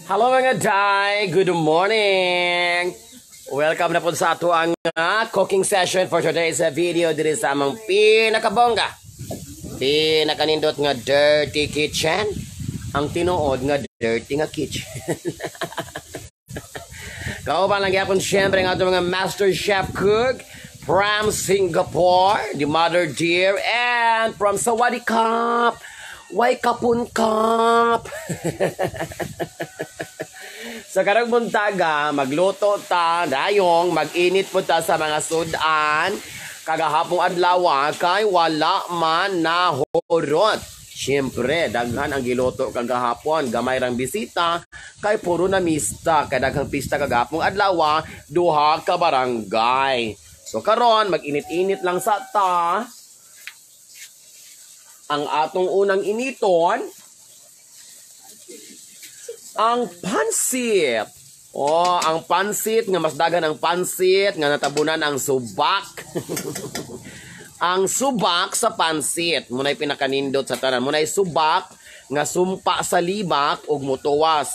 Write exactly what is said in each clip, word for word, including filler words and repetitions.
Hello mga day, good morning. Welcome na po sa ato ang uh, cooking session for today's uh, video. Diri sa among pinakabongga, pinakanindot nga dirty kitchen. Ang tinuod nga dirty nga kitchen. Kauban lang yapon syempre nga ato mga master chef cook from Singapore, the mother dear, and from Sawadee Cup. Way kapun kap. Sa karang buntaga, magluto ta, dayong mag-init po ta sa mga sudan. Kagahapong adlaw kay wala man nahurot. Siyempre, daghan ang giluto kagahapon, gamay rang bisita, kay puro na mista, kay daghang pista kagahapong adlaw, duha ka barangay. So karon mag-init-init lang sa ta. Ang atong unang initon, ang pansit. Oh, ang pansit, nga mas dagan ang pansit, nga natabunan ang subak. Ang subak sa pansit, muna'y pinakanindot sa tanan. Muna'y subak, nga sumpa sa libak, og mutuwas.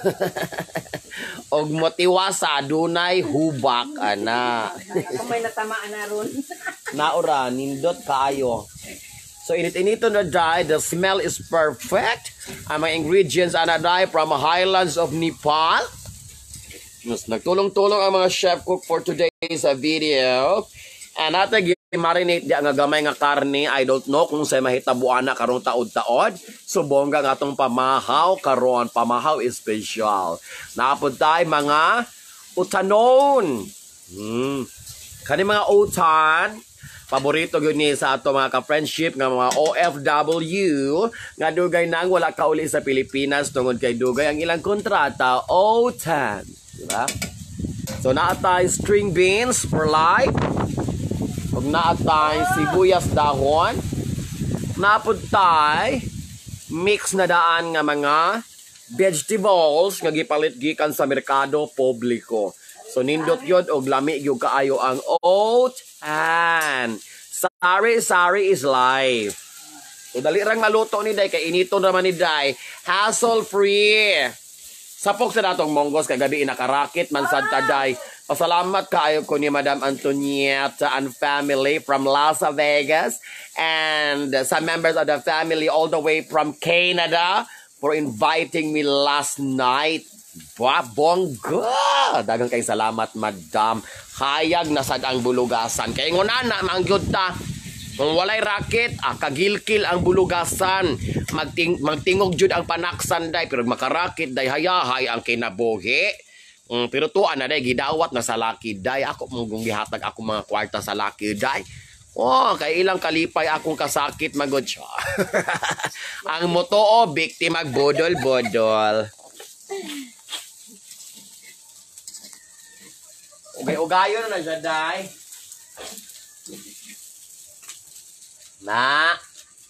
Og motiwas sa adunay hubak, ana. Kung may natamaan na ron. Naura, nindot kaayo. So init-inito na dry, the smell is perfect. Ang mga ingredients ana dry from highlands of Nepal. Mas nagtulong-tulong ang mga chef cook for today's uh, video. And ata gi-marinate di nga gamay nga karne. I don't know kung say mahitabuan na karong taod-taod. So bongga nga atong pamahaw karon, pamahaw is special. Naapod tay mga utanon. Hmm. Kani mga utan, paborito gyud ni sa ato mga ka-friendship nga mga O F W nga dugay nang wala kauli sa Pilipinas tungod kay dugay ang ilang kontrata O T A N, di ba? So naatay string beans for life. Ug naatay sibuyas dahon. Napud tay mix na daan nga mga vegetables nga gipalit gikan sa merkado publiko. So nindot yun og lami gyud kaayo ang O T A N. Sari sari is life. So dali rang maluto ni day kay inito naman ni day. Hassle free. Sapok sa datong monggos kagabi inakarakit man sad ta day. Pasalamat kaayo ko ni Madam Antonietta and family from Las Vegas and some members of the family all the way from Canada for inviting me last night. Ba, bongga! Dagang kay salamat, madam. Hayag na sad ang bulugasan. Kay ngunan na, mangyod ta. Kung walay raket, ah, kagilkil ang bulugasan. Magting, magtingog jud ang panaksan, day. Pero makarakit, day, hayahay ang kinabuhi. Um, pero tuan na, day, gidawat na sa laki, day. Ako mong gihatag ako mga kwarta sa laki, day. Oh, kay ilang kalipay akong kasakit, magod siya. Ang motoo, biktima bodol-bodol. Ugay-ugayo na na siya, day. Na.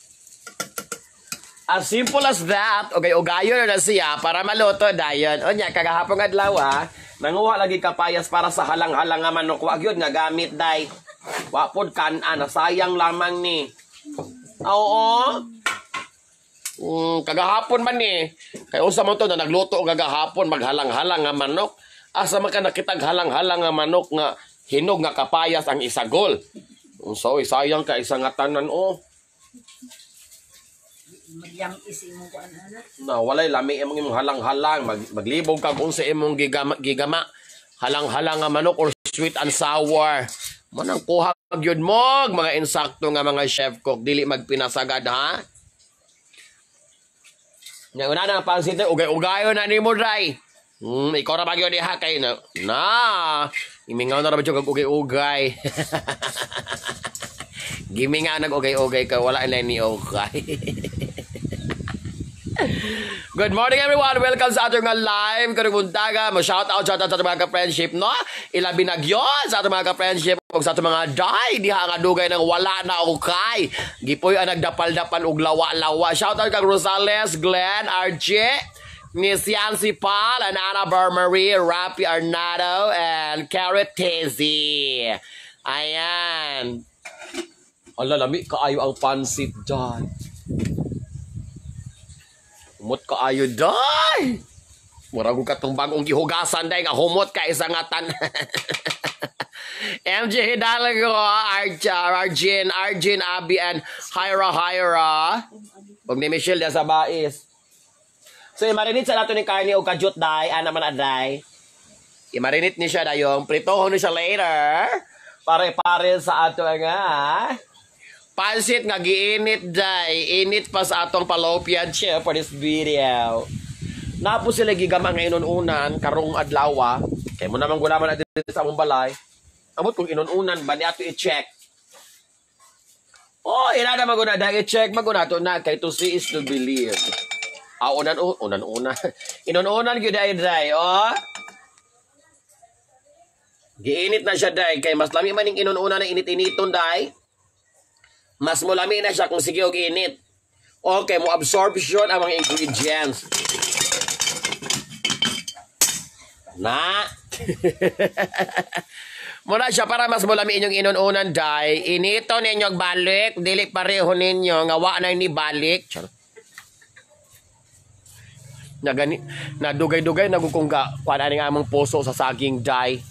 As simple as that, ugay-ugayo na na siya para maluto, dayon. O niya, kagahapong adlaw, ha, nanguha lagi kapayas para sa halang-halang nga manok. Wag yun nga gamit, day. Wapod kanan, sayang lamang ni. Oo. Mm, kagahapon man ni. Kaya usa mo to na nagluto og kagahapon maghalang-halang nga manok. Asa man ka nakitag halang-halang nga manok nga hinog nga kapayas ang isagol. So sayang ka isa nga tanan o. Magyam isi mo ko ana. Na walay lami imong imong halang-halang Mag, maglibog ka kung sa imong gigama, gigama. Halang-halang nga manok or sweet and sour. Manang kuha gyud mo mga insakto nga mga chef cook dili magpinasagad ha. Nya una na pansit ugay-ugayo na nimo dai. Hmm, ikaw ra bagyo diha kay na. Na, imingaw na ra ba jud ugay-ugay. Giminga nag ugay-ugay ka wala na ni okay. Good morning everyone. Welcome sa ating live karong buntaga. Mo-shout out sa ating mga ka-friendship, no? Ilabi na gyon sa ating mga ka-friendship ug sa ating mga day diha nga dugay nang wala na okay. Gipoy ang nagdapal-dapal og lawa-lawa. Shout out kay Rosales, Glenn, R J, Miss Yancy Paul, and Anna Barmarie, Rapi Arnado, and Carrot Tizzy. Ayan. Ala, lami kaayo ang pansit dyan. Umot kaayo dyan. Murag ko katong bagong gihugasan day nga humot ka isangatan. M J Hidalgo, Arja, Arjin, Arjin, Abi, and Hyra Hyra. Pag ni Michelle da sa bais. So, imarinit sa nato ni karne o kajut day, ana man aday. Imarinit ni siya dayong, pritohon ni siya later. Pare-pare sa ato nga. Pansit nga giinit day. Init pa sa atong fallopian tube for this video. Napo sila gigama nga inununan, karong adlawa. Kaya mo naman gulaman natin sa among balay. Amot kung inununan ba ni ato i-check. Oh, ina na maguna dahil i-check maguna to na kay to see is to believe. Ah, unan unan unan. Inununan gyud ay day, oh. Giinit na siya day kay mas lami man ning inununan na init-initon day. Mas mo lami na siya kung sige og init. Okay, mo absorption ang mga ingredients. Na. Muna siya para mas mulami inyong inununan day. Inito ninyong balik. Dili pareho ninyo. Nga wa na ni balik. Char. Na gani, na dugay-dugay nagukungga. Kuan ani nga among puso sa saging day.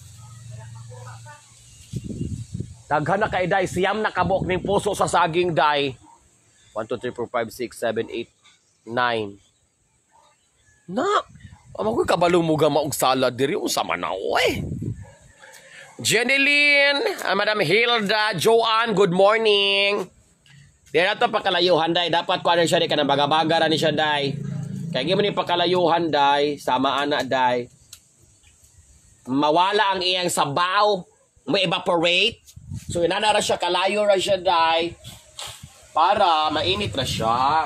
Daghan na kay day. Siyam na kabok ning puso sa saging day. one, two, three, four, five, six, seven, eight, nine. Na. Amo ko kabalo mo ga maog salad diri unsa man na oy. Jeneline, uh, Madam Hilda, Joanne, good morning. Di na ito pakalayuhan, day. Dapat ko ano siya, di ka na baga-baga ni siya, day. Kaya gini mo ni pakalayuhan, day. Sama ana, day. Mawala ang iyang sabaw. Ma-evaporate. So, inanara siya, kalayo ra siya, day. Para mainit na siya.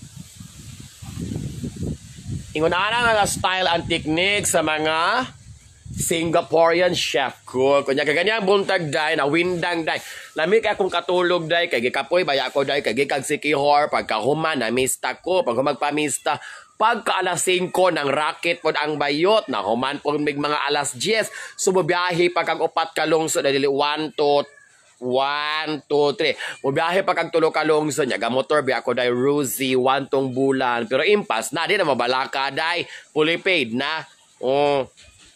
Ingunaan nga style and technique sa mga Singaporean chef ko. Kunya kaganyang buntag day na windang day. Lami kay akong katulog day kay gikapoy baya ko day kay gikag sikihor pagkahuman na mista ko pag magpamista pagka alas singko ng racket pod ang bayot na human pod mig mga alas diyes sumobiyahe pag kag upat ka lungsod dili one to one, two, three. Mubiyahe pa kag tulo ka lungsod nya gamotor biya ko day Ruzy one tong bulan pero impas na di na mabalaka day fully paid na. Oh.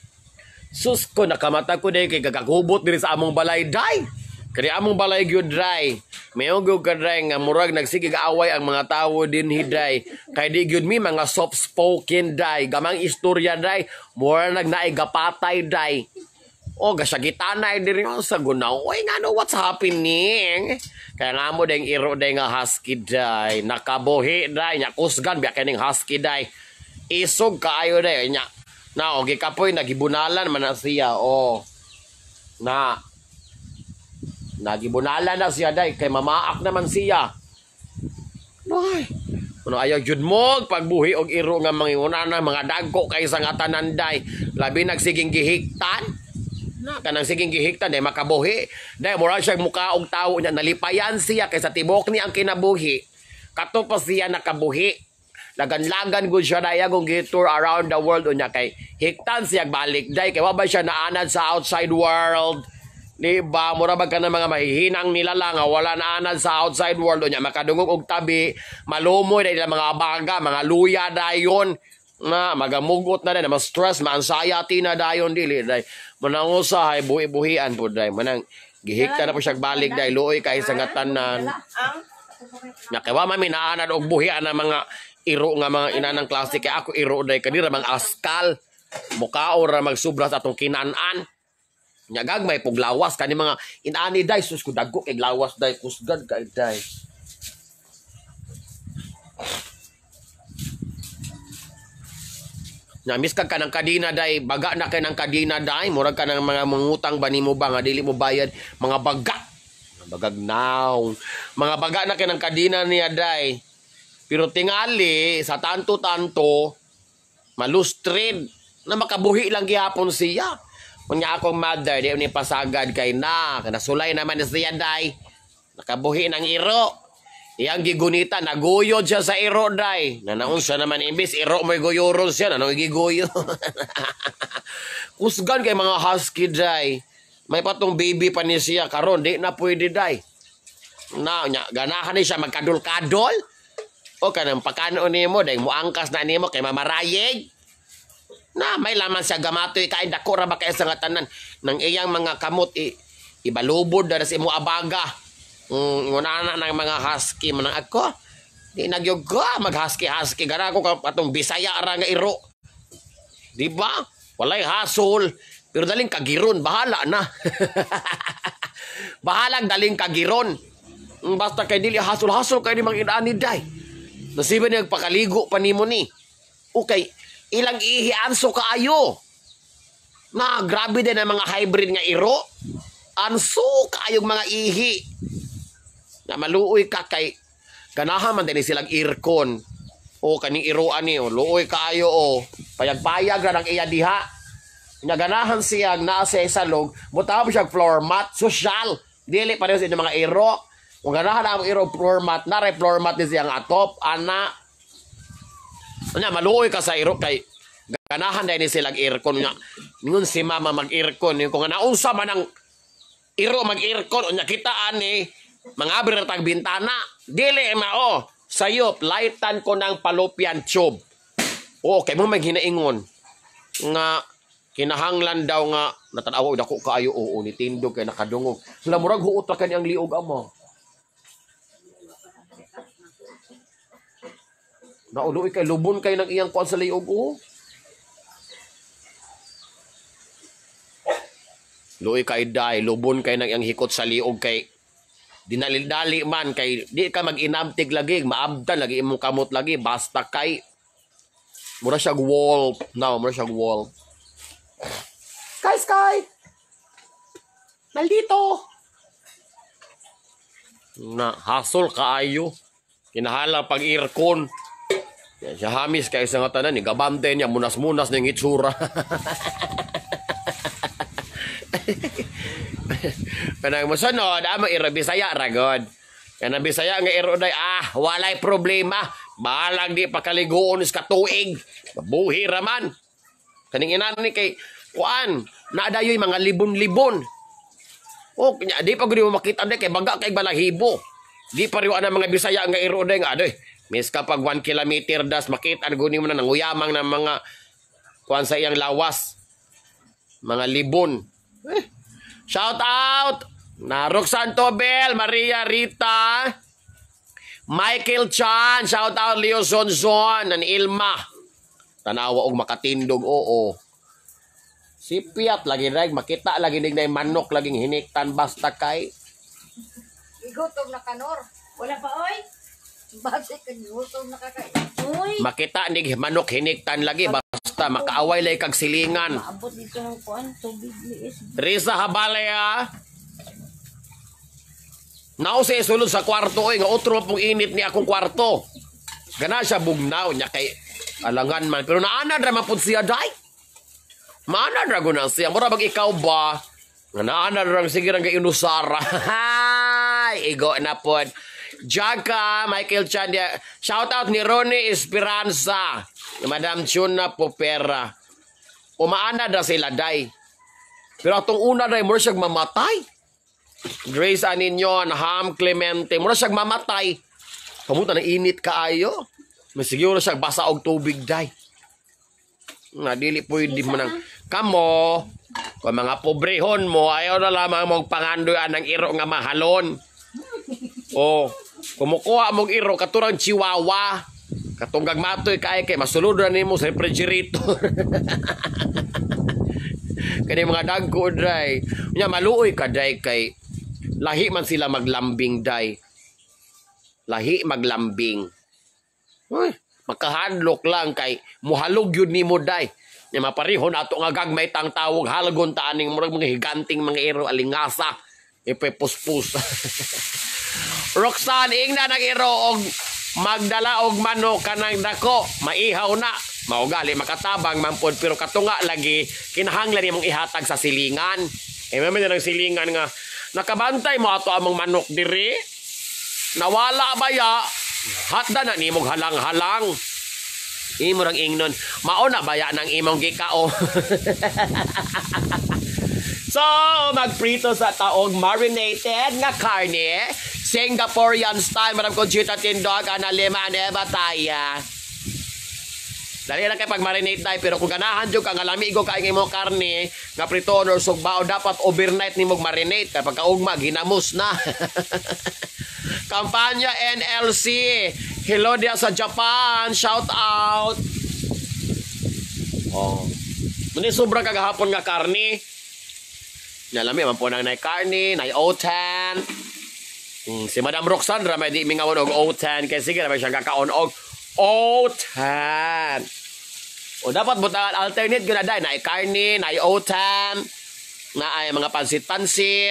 Sus ko nakamata ko day kay gagahubot diri sa among balay day. Kani among balay gyud day. Mayo gyud kadray nga murag nagsige gaaway ang mga tawo din hiday. Kay di gyud mi mga soft spoken day. Gamang istorya day. Mura nag naay gapatay day. O gasagitanay diri sa gunaw. Oy ngano what's happening? Kaya nga mo deng iro day nga husky day. Nakabuhi day nya kusgan biya kaning husky day. Isog kaayo day nya. Na, o gikapoy, nagibunalan man na siya, o. Na. Nagibunalan na siya, day. Kay mamaak naman siya. Ay. Ano ayaw jud mo, pagbuhi og iro nga mga una na, mga dagko kay sa nga tanan, day. Labi nagsiging gihiktan. Na, kanang siging gihiktan, day, makabuhi. Day, mura siya mukha og tao niya, nalipayan siya, kay sa tibok niya ang kinabuhi. Kato pa siya nakabuhi. Lagan-lagan gud siya daya kung gi-tour around the world unya kay hiktan siya balik day kay wa ba siya naanad sa outside world. Di ba mura ba ka na mga mahihinang nila lang nga wala naanad sa outside world unya makadungog og tabi malumoy day mga baga mga luya dayon na magamugot na din ma stress ma anxiety na dayon dili day manangusahay buhi-buhian pud day manang gihiktan na po siya balik day luoy kay sa ngatanan. Nya kay wa man naanad og buhian na mga iro nga mga inanang klase kay ako iro day kanira mga askal mukao ra magsubra sa atong kinanan nya gagmay pog lawas kani mga inani day sus ko dagko kay lawas day kusgad kay day nya mis kag kanang kadina day baga na kay nang kadina day murag ka nang mga mangutang ba nimo ba nga dili mo bayad mga baga bagag now mga baga na kay nang kadina niya day. Pero tingali, sa tanto-tanto, malustrid, na makabuhi lang gihapon siya. Kunya akong mother, di ni pasagad kay na, nasulay naman siya day, nakabuhi ng iro. Iyang gigunita, naguyod siya sa iro day. Nanaon siya naman, imbis iro mo'y guyuron siya, nanong giguyo. Kusgan kay mga husky day. May patong baby pa ni siya, karon di na pwede day. Na, ganahan ni siya magkadol-kadol. O kanang pakano nimo dahil mo angkas na nimo kay mamarayig. Na may laman siya gamatoy kay dako ra ba kay sa nga tanan nang iyang mga kamot i, ibalubod na sa imo abaga. Mm, ngunana ng mga husky man ako. Di nagyog ko mag husky husky gara ko atong Bisaya ra nga iro. Di ba? Walay hasol. Pero daling kagiron, bahala na. Bahalang daling kagiron. Basta kay dili hasol-hasol kay di mang inani day. Nasiba niya pakaligo pa nimo ni. Okay, ilang ihi-anso kaayo. Na, grabe din ang mga hybrid nga iro. Anso kaayong mga ihi. Na maluoy ka kay ganahan man din silang irkon. O kaning iroan ni, o luoy kaayo o. Payag-payag na ng iya diha. Naganahan siya na sa isalog, butaw siya floor mat, social. Dili pa rin sa mga iro. Kung ganahan ang iro floor mat, naray floor mat din siyang atop, ana. Anya, maluoy ka sa iro kay ganahan dahil silang irkon nga. Ngun si mama mag-irkon. Kung naunsa man ang iro mag-irkon, anya kitaan ni, mga abrir tag bintana. Dili mao, sayop, lightan ko ng fallopian tube. O, kay mo may hinaingon. Nga, kinahanglan daw nga natanaw dako kaayo oo ni tindog kay nakadungog. Sila murag huot ra kani ang liog amo. Nauloy kay lubon kay nang iyang kuan sa liog o. Luoy kay day lubon kay nang iyang hikot sa liog kay dinalil-dali man kay di ka mag-inabtig lagi maabtan lagi imong kamot lagi basta kay mura siya wall. Now mura siya wall. Sky, Sky! Naldito! Na, hasol kaayo. Kinahala pag irkon. Yan, siya hamis kay sa nga tanan. Gabante niya, munas-munas ng itsura. Kanang masunod, ama iro Bisaya, ragod. Kanang Bisaya nga iro day, ah, walay problema. Balang di pakaligoon is katuig. Mabuhi raman. Kaning inan ni kay kuan, naadayoy mga libon-libon. O, kanya, di pa gudi mo makita na kay baga kay balahibo. Di pa rin ang mga Bisaya nga iro day nga, adoy. Mis kapag one kilometer das, makita guni mo na nanguyamang ng mga kuan sa iyang lawas. Mga libon. Eh, shout out! Na Roxanne Tobel, Maria Rita, Michael Chan, shout out Leo Sonson, and Ilma. Tanawa og makatindog, oo. Si Piat lagi reg makita lagi ning nay manok laging hiniktan basta kay Igutom na kanor. Wala pa oy. Base ka gutom na kakay. Uy. Makita ning manok hiniktan lagi basta makaaway lay kag silingan. Maabot dito ng kuan tubig liis. Risa Habalea. Nao sa isulod sa kwarto oy nga otro pong init ni akong kwarto. Gana siya bugnaw nya kay alangan man pero naana ra man pud siya day. Mana dragon na siya. Mura bag ikaw ba? Nga naana rang sige rang inusara. Hay! Igo na po. Jaga, Michael Chan. Shout out ni Ronnie Esperanza. Madam Chuna Popera. Umaana na sila, day. Pero atong una, day, mura siyang mamatay. Grace Aninyon, Ham Clemente. Mura siyang mamatay. Kamuta na init kaayo. May siguro siyang basa og tubig, day. Nga dili pwede mo nang kamo kung mga pobrehon mo ayaw na lamang mong pangandoyan ng iro nga mahalon o kumukuha mong iro katurang chihuahua katunggag matoy kay kay masulod na nimo sa refrigerator kani mga dagko dray nya maluoy ka day kay lahi man sila maglambing day lahi maglambing uy makahadlok lang kay muhalog yun ni mo day. Nga maparihon ato nga gagmay tang tawag halagon taaning murag mga higanting mga iro alingasa. Ipepuspus. Roxanne ingna nag iro og magdala og manok kanang dako. Maihaw na. Maugali makatabang mampod pero katunga lagi kinahanglan nimong ihatag sa silingan. Eh may nang silingan nga nakabantay mo ato among manok diri. Nawala ba ya? Hatda na nimong halang-halang. Imo rang ingnon. Mauna baya ng imong gikao. So, magprito sa taog marinated nga karne. Singaporean style. Madam Conchita Tindog. Analima ane bataya. Dali na kay pag-marinate day, pero kung ganahan jud ka nga lamigo ka imo karne nga priton or sugbao, dapat overnight nimo marinate kay pagkaugma ginamos na. Kampanya N L C. Hello dia sa Japan. Shout out. Oh. Muni sobrang kagahapon nga karne. Nalami man po nang nay karne, nay otan. Hmm, si Madam Roxandra may di mingawon og otan kay sige na may siyang kakaon og otan. O dapat butangan alternate gyud na day, nay karne, nay otan, na ay mga pansit-pansit.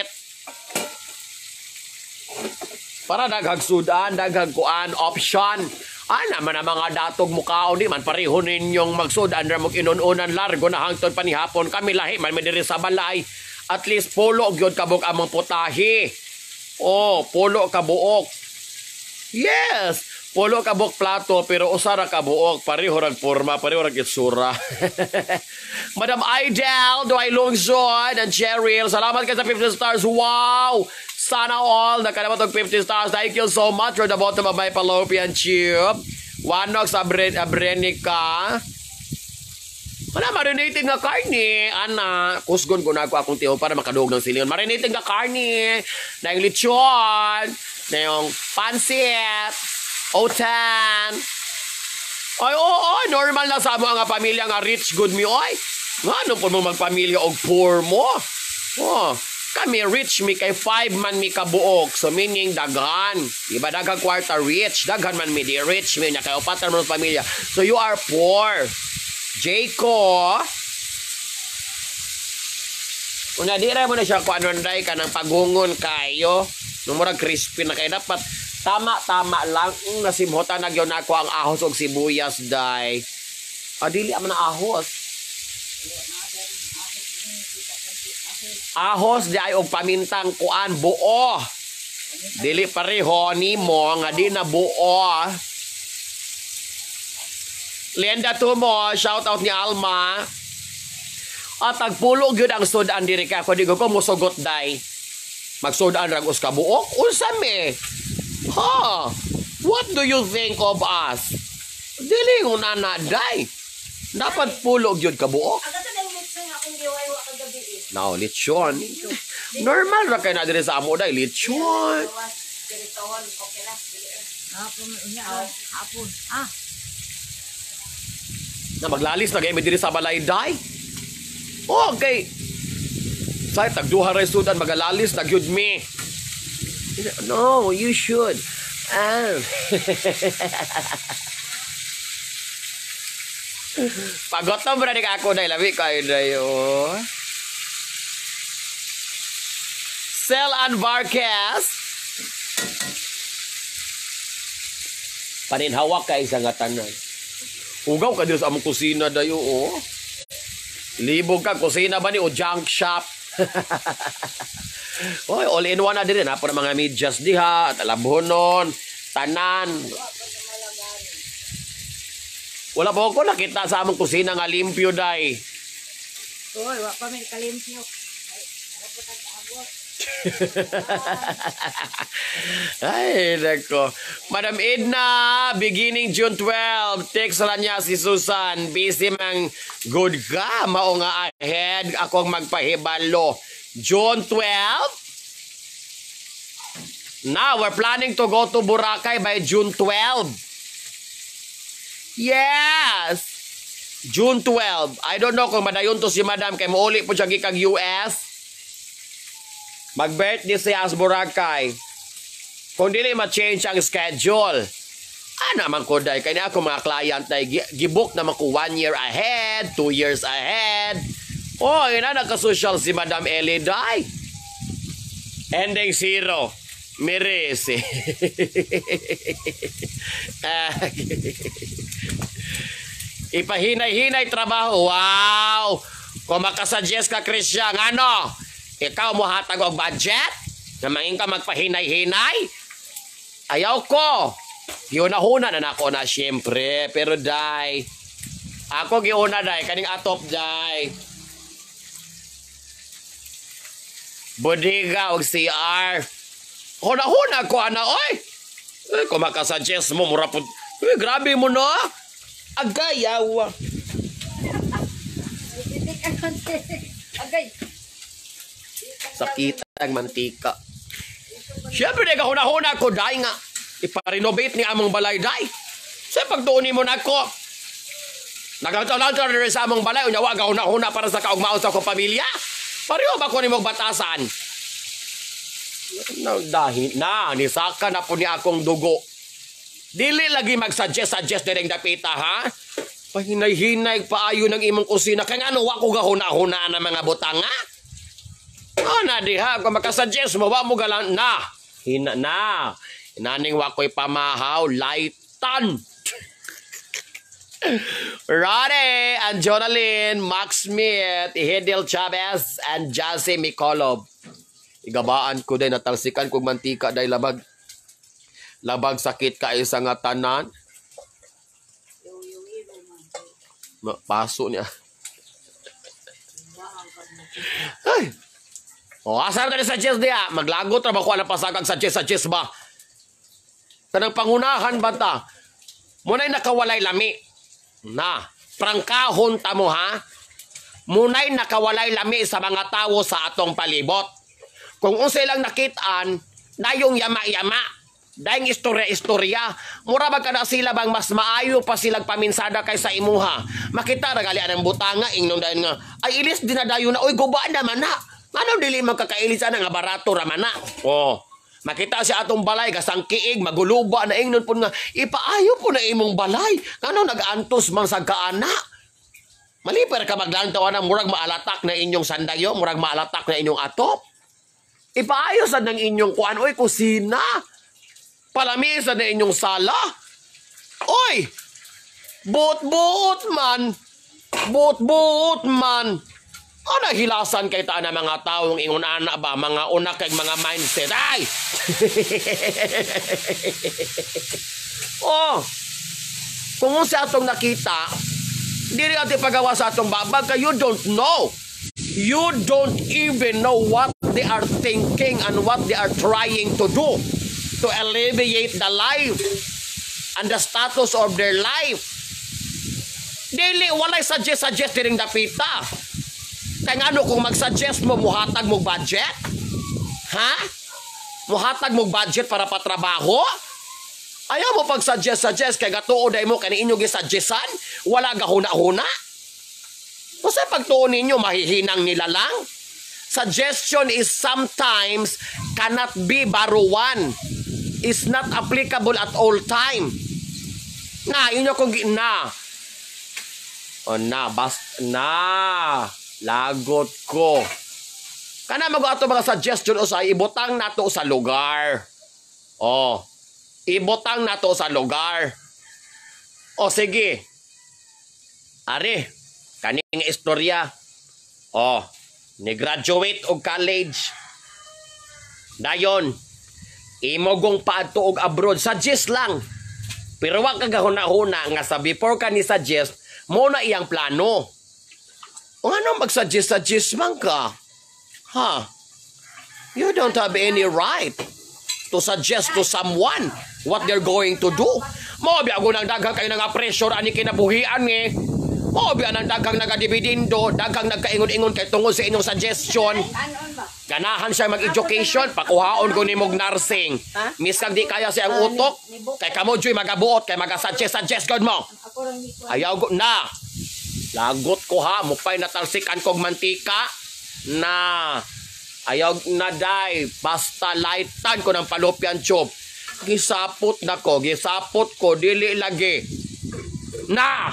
Para daghag sudan, daghag kuan option. Ana man ang mga datog mukaon di man pareho ninyong magsudan ra mo inununan largo na hangtod panihapon kami lahi man diri sa balay. At least pulo gyud kabuk among putahe. Oh, pulo ka buok. Yes, pulo ka buok plato pero usara ka buok, pareho rag porma, pareho rag itsura. Madam Idel, do I lungsod and Cheryl, salamat kayo sa fifty stars. Wow! Sana all nakadapat og fifty stars. Thank you so much for the bottom of my fallopian tube. Wanok sa Bre Brenica. Wala, marinating nga karne. Ana, kusgon ko na ako akong tiyo para makadog ng silingon. Marinating nga karne. Na yung lechon. Na yung pansit. Otan. Ay, oo, oh, oh, normal na sa mo nga pamilya nga rich good me, oy. Nga, ano po mo magpamilya og poor mo? Oh, kami rich mi kay five man mi kabuok. So meaning daghan. Diba daghang kwarta rich. Daghan man mi di rich mi. Kay upatan mo pamilya. So you are poor. Jayco. Una di ra mo na siya kung ano day ka ng pagungon kayo. Numurag crispy na kayo. Dapat tama-tama lang. Mm, nasimhotan na yun ako ang ahos o sibuyas day. Adili ang na ahos. Ahos di ay og pamintang kuan buo. Dili pareho nimo nga di na buo. Lenda Tumo, shout out ni Alma. At tagpulo gyud ang sudan diri ka ko di ko musugot day. Magsudan rag us ka buok unsa me? Ha? What do you think of us? Dili una na day. Dapat pulo gyud ka buok. Now, lechon. Normal ra kay na diri sa amo day lechon. Hapon. Ah. Na maglalis na kayo diri sa balay day. Okay. Say tagduha ra sudan magalalis na gyud me. No, you should. Ah. Pagotom ra ni ako day labi kayo day oh. Sel and Vargas. Paninhawak kay sa ngatanan. Ugaw ka diyo sa among kusina dayo, oh. Libog ka, kusina ba ni o junk shop? Oy, all in one na din. Hapo na mga medyas diha, talabhonon, tanan. Wala po ako nakita sa among kusina nga limpyo, day. Oy, wa pa may kalimpyo. Ay, ano po tag-abot? Ay, nako. Madam Edna, beginning June twelfth. Text na niya si Susan. Busy mang good ka. Mao nga ahead akong magpahibalo. June twelfth. Now, we're planning to go to Boracay by June twelfth. Yes! June twelfth. I don't know kung madayon to si Madam kay mauli po siya gikag U S. Mag-birthday siya sa Boracay. Kung dili ma-change ang schedule. Ano man ko day. Kaya ako mga client na gibook naman ko one year ahead, two years ahead. Oh, ina nagka-social si Madam Ellie day. Ending zero. Merese. Ipahinay-hinay trabaho. Wow! Kung makasuggest ka, Christian, ano? Ikaw mo hatag og budget? Na mangin ka magpahinay-hinay? Ayaw ko. Giuna-huna na nako na siyempre. Pero day, ako giuna day. Kaning atop day. Bodega og C R. Huna-huna ko ana, oy. Eh, kung makasuggest mo, mura po. Eh, grabe mo no. Agayaw. Titik ang mantik. Agay. Sakit ang mantika. Siyempre, nagahuna-huna ko, day nga. Iparenovate ni among balay, day. Sa pagtuuni mo na ko. Naglantar-lantar rin sa among balay. Unyawa, gahuna-huna para sa kaugmaon sa akong pamilya. Pareho ba ko ni mong batasan? No, dahil na, nisaka na po ni akong dugo. Dili lagi mag-suggest-suggest na rin dapita, ha? Pahinay-hinay paayo ng imong kusina. Kaya ano, wako gahuna-hunaan ng mga butanga? Oh, na diha, kung makasuggest mo, wa mo galang na. Hina na. Inaning wako'y pamahaw, laitan. Rade, and Jonalyn, Max Smith, Hidil Chavez, and Jazzy Mikolov. Igabaan ko din, natalsikan kong mantika dahil labag. Labag sakit ka isa nga tanan. Paso niya. Ay. O, asar ka sa chest niya. Maglagot na ba ko ang pasagag sa chest sa chest ba? Kanang pangunahan ba ta? Muna'y nakawalay lami. Na, prangkahon ta mo ha? Muna'y nakawalay lami sa mga tao sa atong palibot. Kung unsay lang nakitaan, dayong yama-yama. Dahing istorya-istorya, mura ba ka na sila bang mas maayo pa silang paminsada kaysa imuha? Makita ragali ang butanga, ingnon dahil nga, ay ilis dinadayo na, oy gubaan naman na. Ano dili magkakailisan nga barato raman na? Oh, makita si atong balay, kasang kiig, maguluba na ingnon po nga, ipaayo po na imong balay. Ano nag-antos mang sagkaana? Malipar ka maglantaw na murag maalatak na inyong sandayo, murag maalatak na inyong atop. Ipaayo sa ng inyong kuan, oy kusina. Palamisa na inyong sala. Oy! Buot-buot man. Buot-buot man. Ano hilasan kay ta na mga taong ingon ana ba? Mga una kay mga mindset. Ay! Oh! Kung sa atong nakita, diri ati pagawa sa atong babag, you don't know. You don't even know what they are thinking and what they are trying to do to alleviate the life and the status of their life. Dili, walay suggest-suggest rin dapita. Kaya ano kung mag-suggest mo, muhatag mo budget? Ha? Muhatag mo budget para patrabaho? Ayaw mo pag-suggest-suggest, kaya gatuo day mo, kaya inyong isuggestan, wala gahuna-huna? Kasi pagtuon ninyo, mahihinang nila lang. Suggestion is sometimes cannot be baruan. Is not applicable at all time. Na, inyo kong na. O na, basta na. Lagot ko. Kana mag ato mga suggestion o sa ibutang nato sa lugar. O, ibutang nato sa lugar. O sige. Ari, kaning istorya. O, ni-graduate og college. Dayon, imogong paadto og abroad. Suggest lang. Pero wag ka gahuna-huna nga sa before ka ni suggest, mo na iyang plano. O ano mag-suggest-suggest man ka? Ha? You don't have any right to suggest to someone what they're going to do. Mo biya ko nang daghang kayo nga pressure ani kinabuhian ni. Mo biya nang daghang nagadibidindo, daghang nagkaingon-ingon kay tungod sa inyong suggestion. Ganahan siya mag-education, pakuhaon ko ni mog nursing. Miss kag di kaya siya ang utok, kay kamo joy magabuot, kay maga-suggest-suggest god mo. Ayaw ko na. Lagot ko ha, mupay natalsikan kog mantika na ayaw na day, basta lightan ko ng fallopian tube. Gisapot na ko, gisapot ko, dili lagi. Na!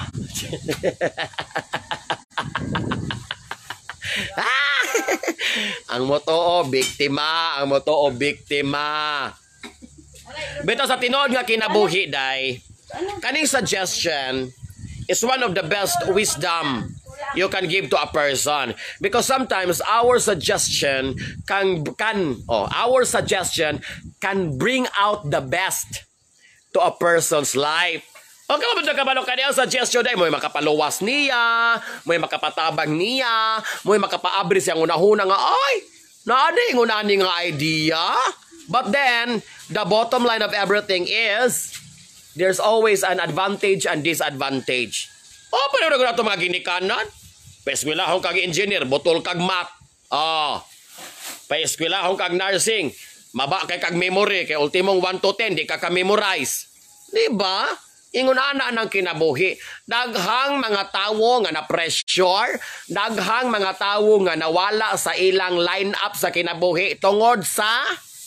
Ang motoo, biktima. Ang motoo, biktima. Bito sa tinod nga kinabuhi, day, kaning suggestion is one of the best wisdom you can give to a person, because sometimes our suggestion can can oh, our suggestion can bring out the best to a person's life. O kamo ba kabalo kaniya suggestion day mo makapaluwas niya, mo makapatabang niya, mo makapaabri siya unahuna nga ay naani ngunani nga idea. But then the bottom line of everything is there's always an advantage and disadvantage. O, oh, paano na ito mga ginikanan? Paeskwelahon kag engineer, botol kag math. Oh. Paeskwelahon kag nursing, maba kay kag memory, kay ultimong one to ten, di ka ka-memorize. Diba? Ingon ana ng kinabuhi. Daghang mga tawo nga na-pressure, daghang mga tawo nga nawala sa ilang line-up sa kinabuhi tungod sa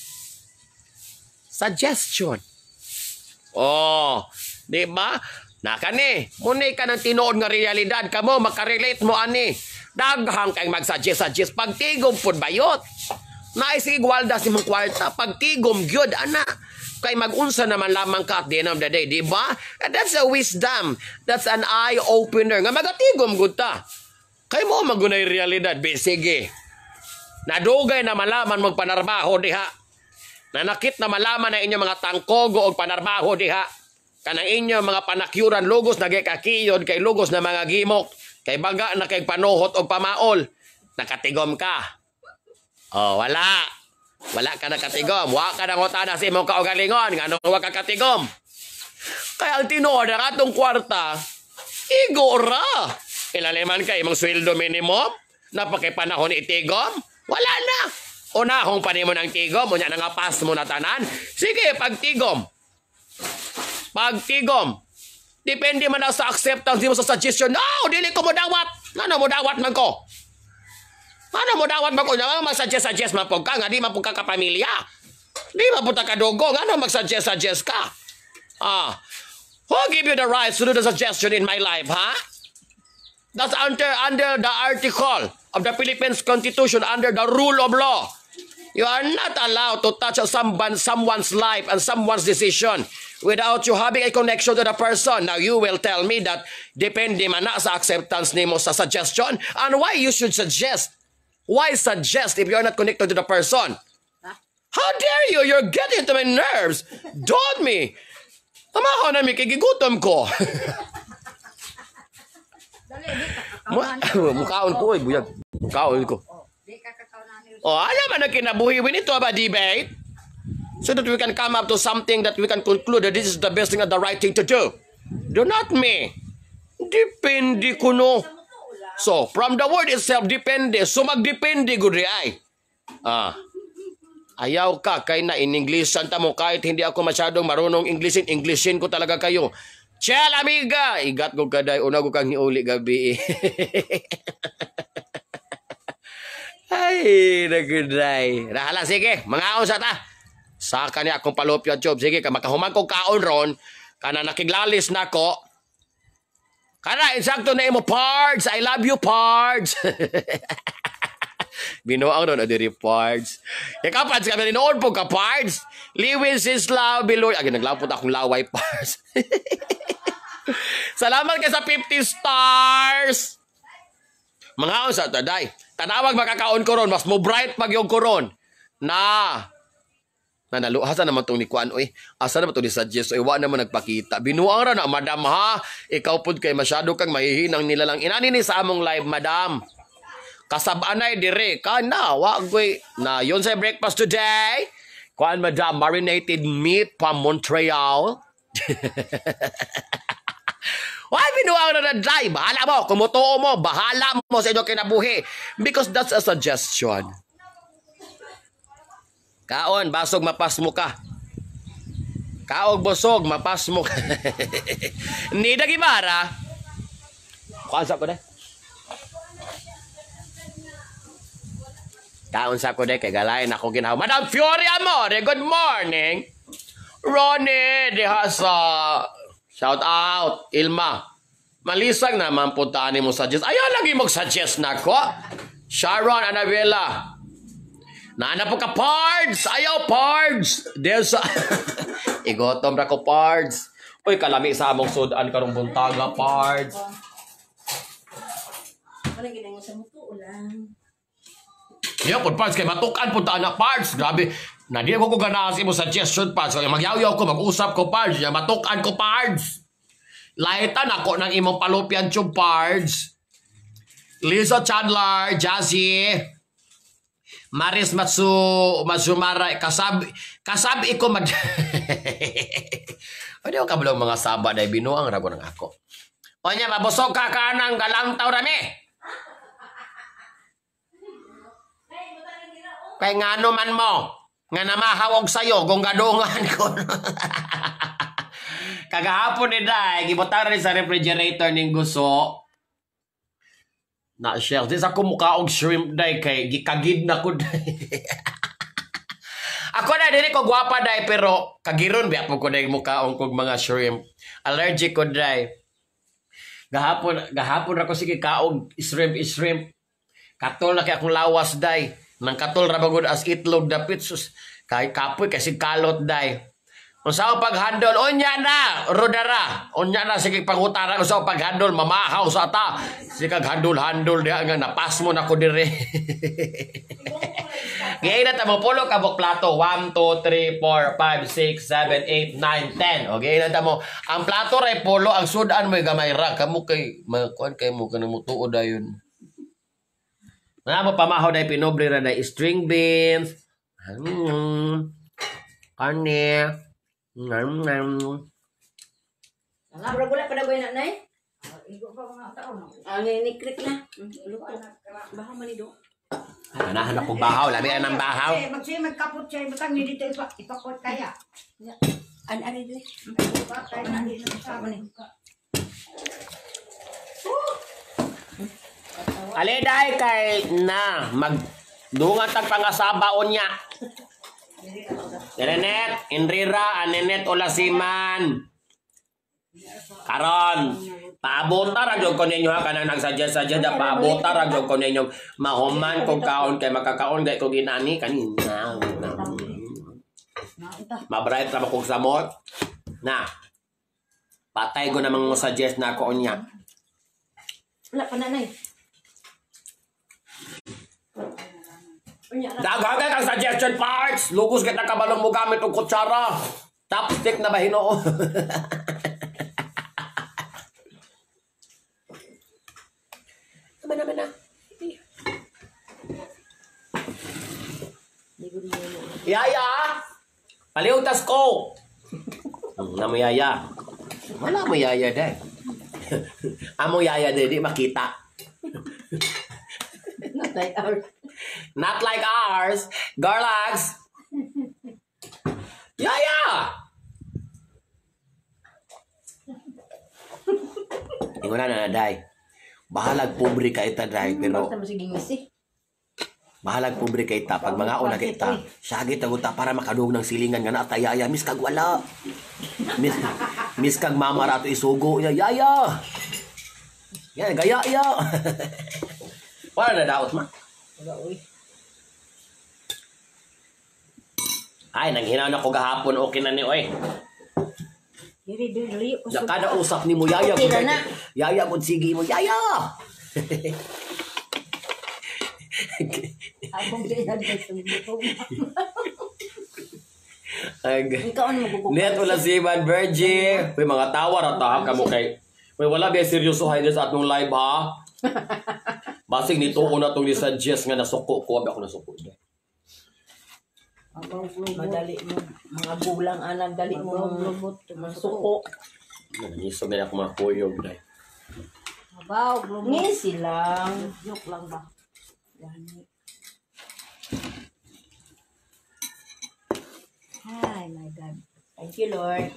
suggestion. Oh, di ba? Nakani, muni ka ng tinuod nga realidad, kamo makarelate mo ani. Daghang kay mag-suggest-suggest, pagtigom pud bayot. Naisigwalda si mong kwarta, pagtigom gyud ana. Kay magunsa naman lamang ka at the end of the day, di ba? And that's a wisdom. That's an eye-opener. Nga magatigom gud ta. Kay mo magunay realidad, be, sige. Nadugay na malaman mong panarbaho diha. Nanakit na malaman na inyong mga tangkogo o panarbaho diha. Kanang inyong mga panakyuran lugos na kakiyod kay lugos na mga gimok. Kay baga na kay panuhot o pamaol. Nakatigom ka. Oh, wala. Wala ka nakatigom. Wa ka nang utana sa imong kaugalingon. Nga nung wa ka katigom. Kaya ang tinuod na katong kwarta, igora. Ilaliman ka imong sweldo minimum. Napakipanahon itigom. Wala na. Unahong pa nimo ng tigom. Unya nga pas mo na tanan. Sige, pagtigom. Pagtigom. Depende man na sa acceptance mo sa suggestion. No, dili ko mo dawat. Ano mo dawat man ko? Ano mo dawat man ko? Nga mag-suggest-suggest man po ka. Nga di man po ka kapamilya. Di man po ka dugo. Nga mag-suggest-suggest ka. Ah. Who give you the right to do the suggestion in my life, ha? Huh? That's under, under the article of the Philippines Constitution, under the rule of law. You are not allowed to touch someone, someone's life and someone's decision without you having a connection to the person. Now, you will tell me that depende man na sa acceptance nimo sa suggestion and why you should suggest. Why suggest if you're not connected to the person? Huh? How dare you? You're getting to my nerves. Don't me. Tamaho na mi, kigigutom ko. Mukhaon ko eh, buyag. Mukhaon ko. Oh, alam man na kinabuhi. We need to have a debate so that we can come up to something that we can conclude that this is the best thing and the right thing to do. Do not me. Depende ko no. So, from the word itself, depende. So, magdepende gud ay. Ah. Ayaw ka kay na in English santa mo kahit hindi ako masyadong marunong Englishin, Englishin ko talaga kayo. Chel amiga, igat ko kaday una ko kang niuli gabi. Ay, naguday. Rahala sige, mga sa ta. Sa kanya akong palopyo job. Sige, ka makahumang kong kaon ron, kana nakiglalis na ko. Kana, insakto na imo, Pards. I love you, Pards. Binuang nun, adiri, Pards. Ikaw, Pards, kami ninoon po ka, Pards. Liwin Sislaw, Biloy. Agad, naglapot akong laway, Pards. Salamat ka sa fifty stars. Mga sa taday. Tanawag makakaon ko ron. Mas mo bright pag yung koron. Na. Na naluhasan naman itong ni Kuan. Uy, asa naman itong ni suggest. Uy, wa naman nagpakita. Binuang ra na, madam ha. Ikaw po kay masyado kang mahihinang nilalang. Inani ni sa among live, madam. Kasabanay dire. Kana, wagwe. Na, yun sa breakfast today. Kuan, madam, marinated meat pa Montreal. Why binuang na na-dry? Bahala mo. Kumutuo mo. Bahala mo sa inyo kinabuhi. Because that's a suggestion. Kaon, basog mapas mo ka. Kaog bosog, mapas mo ka. Hindi na gibara. Kuan sa ko de. Kaon sa ko de, kay galayan ako ginawa. Madam Fiore Amore, good morning. Ronnie, diha sa... Shout out, Ilma. Malisag naman puntaan mo suggest. Ayaw lagi mag-suggest na ko. Sharon Anabela. Nana po ka, Pards. Ayaw, Pards. There's a... Igotom na ko, Pards. Uy, kalami sa among sudan karong buntaga, Pards. Wala ginang sa muto ulan. Yeah, po, Pards. Kay matukan puntaan na, Pards. Grabe. Na di ko ko ganahan mo suggestion, Pards. Kaya magyaw-yaw ko, mag-usap ko, Pards. Matukan ko, Pards. Laitan ako ng imong palupyan tiyong, Pards. Lisa Chandler, Jazzy, Maris Matsu, Matsumara, kasab, kasab ko mag... Pwede ko kabalong mga saba dahil binuang rago ng ako. O niya, mabusog ka ka ng galantaw rami. Kaya nga ano man mo, nga namahawag sa'yo, kung gadungan ko. Kagahapon ni Day, gibutang rin sa refrigerator ning gusto. Na shell. Di sa kumukaog shrimp Day, kay gikagid na ko Day. Ako na, dili ko gwapa Day, pero kagiron biya po ko Day mukaong kog mga shrimp. Allergic ko Day. Gahapon, gahapon ako sige kaog shrimp, shrimp. Katol na kay akong lawas Day. Nang katol rabagod as itlog dapit sus. Kay kapoy kasi kalot Day. Kung saan pag-handle, onya na, rodara. Onya na, sige pangutara kung saan pag-handle, mamahaw sa ata. Sige kag-handle-handle diya nga, napas mo na ko dire. Ngayon na tamo, pulo kabok plato. one, two, three, four, five, six, seven, eight, nine, ten. Okay na tamo. Ang plato ray pulo, ang sudan mo gamay ra. Kamu kay, makuan kay mo, kanang mo tuod na yun. Na mo pamahaw na pinobre ra na string beans. Hmm. Kane. Ngam ngam. Nga, wala pa na ba yun, nanay? Igo pa mga taon. Ang inikrik na. Luto. Bahaw manido. Anahan ako bahaw. Labi na ng bahaw. Magsiya, magkapot siya. Bakang hindi dito ipakot kaya. An ano dito? Kaya na hindi na sa amin. Aliday kay na magdungat ang pangasabaon niya. Nenet, Inrira, Anenet, Olasiman. Karon, paabota ra jud ko ninyo ha kanang nagsadya-sadya da paabota ra jud ko ninyo mahuman kung kaon kay makakaon gay ko ginani kanina. Mabright ra kog samot. Na. Patay ko namang mo suggest na ako unya. Wala pa nanay. Daghagan kang suggestion parts. Lugos kita kabalong mo gamit og kutsara. Chopstick na ba Hinoo? Naman naman na. Yaya! Paliutas ko! Na mo yaya. Wala mo yaya day. Amo yaya day, di makita. Not like ours. Not like ours. Garlax. Yaya! Ingo na na, day. Bahalag pobre ka ita, day. Pero, Basta mo sige ngisi. bahalag pobre ka ita. Pag mga una ka ita, sagit ang uta para makadug ng silingan nga na, yaya, miss kag wala. Miss, miss kag mama rato isugo. Yaya! Yan, gaya, ya. Wala na daot, ma. Wala, uy. Ay, nanghinaw na ko gahapon, okay na ni, oy. Diri, diri, diri. Ya kada usap ni mo, yaya. Okay na na. Yaya, kung sige mo, yaya! Akong ginagay mo. Ay, Ikaw ano magbubukas? net wala si Ivan Virgie. Uy, mga tawar at tahak ka mo kay. Uy, wala ba seryoso hay sa atong live ha? Basig nito una tong sa Jess nga nasuko ko, abi ako nasuko. Madali mo. Mga bulang anak, dali mo. Masuko. Nanisog na ako mga kuyog. Abaw, ngisi lang. Joke lang ba? Hi, my God. Thank you, Lord.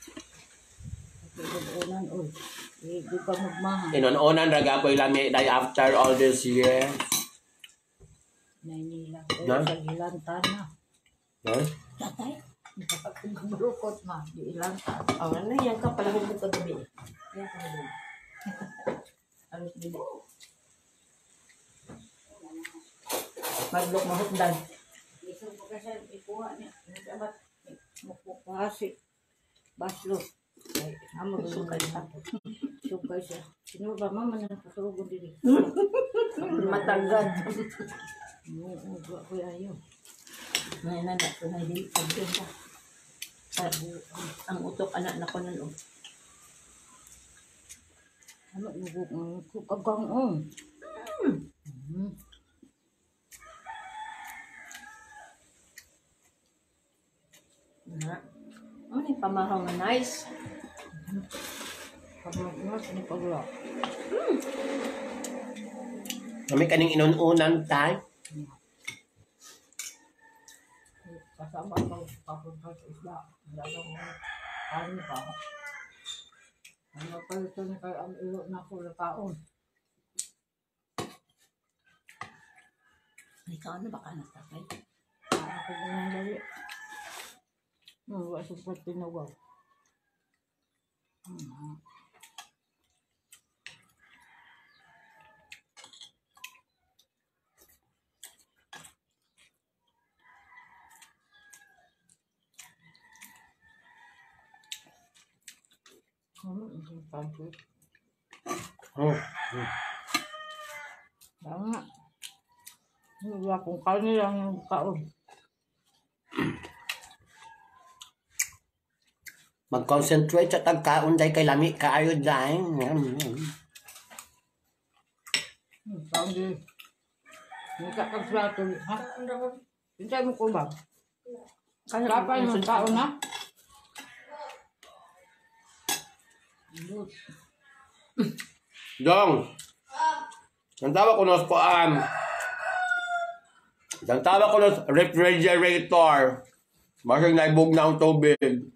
Unan, uy. Hindi pa magmahal. Inon-onan raga ko ilami day after all this year. Nainila. Na? Sa ilantan na. Huh? Tatay? Marukot ma. Di ilantan. Oh, ano yan ka pala hugot ka gabi. Yan ka gabi. Alos dito. Maglok mahutdan. Isang pagkasan, ikuha niya. Nagkabat. Mukukasi. Baslo. Ay, amo sukay ta. Sukay siya. Sino ba mama na nakasugon diri? Matagad. Oo, oo, ko ayo. Nay na ko na dili pagden ta. Ang utok anak na ko nun. Ano nugo ko kagang on. Mm. Na. Ano yung pamahaw nga nice? Pag-mas, ano pag-lock? Kami kaning inununan tayo. Kasama ko papunta sa isla. Lalo mo, ano pa. Ano pa ito na kayo ang ilo na ko na taon. Ikaw ano ba ka nasakay? Ano ko na nang dali. Hmm, wala sa tinawaw. Hmm. Hmm, ang pangkit. Oh. Tama. Wala kung kanya lang yung kaon. Mag-concentrate sa tagkaon dahil kay lami kaayo dahil. Hmm, kaon din. Hindi ka kagslato. Ha? Hintay mo ko ba? Kapay mo kaon na? Dong. Ang tawag ko ng kuan. Ang tawag ko ng refrigerator. Masang naibog na ang tubig.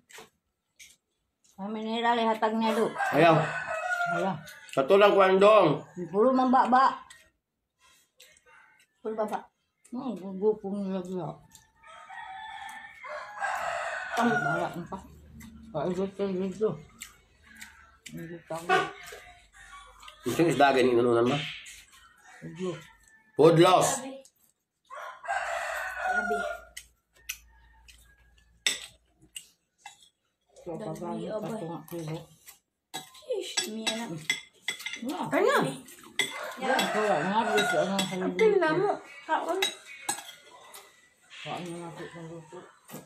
Ang mineral ay hatag niya do. Ayaw. Hala. Katulang kuan dong. Puro man baba. Puro baba. Hmm, gugupong nilagya. Pang Bala mo pa. Paigot kayo dito. Hindi tayo. Ito yung isda ganyan inununan mo. Ito. Food loss. Grabe. So, pagkain pa ito nga kilo. Ish, miya na. Yeah. Kanya? Yeah. Ito lang. Nga, gusto ang halibig. Ang tila mo. Kaon. Kain na natin ng luto.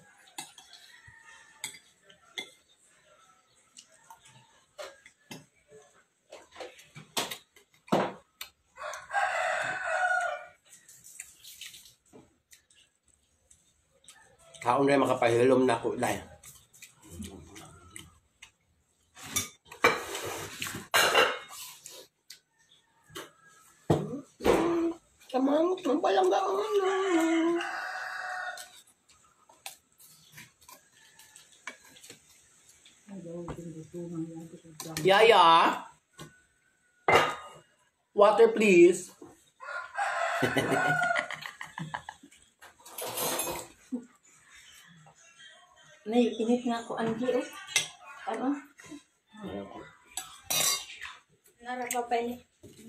Kaon rin makapahilom na ako dahil. Kamang, mabalang gaon. Yaya. Water please. May init nga ako, Angie, oh. Ano? Nara pa pa ini.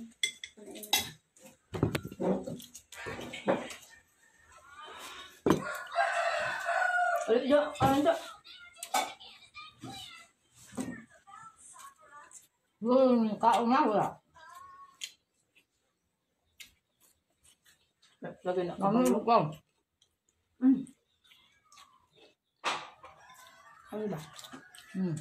Ulit do, ano do? Hmm, kaon na wala. Lagay na Kami kabalo. lugaw. Hmm. Ano ba? Hmm.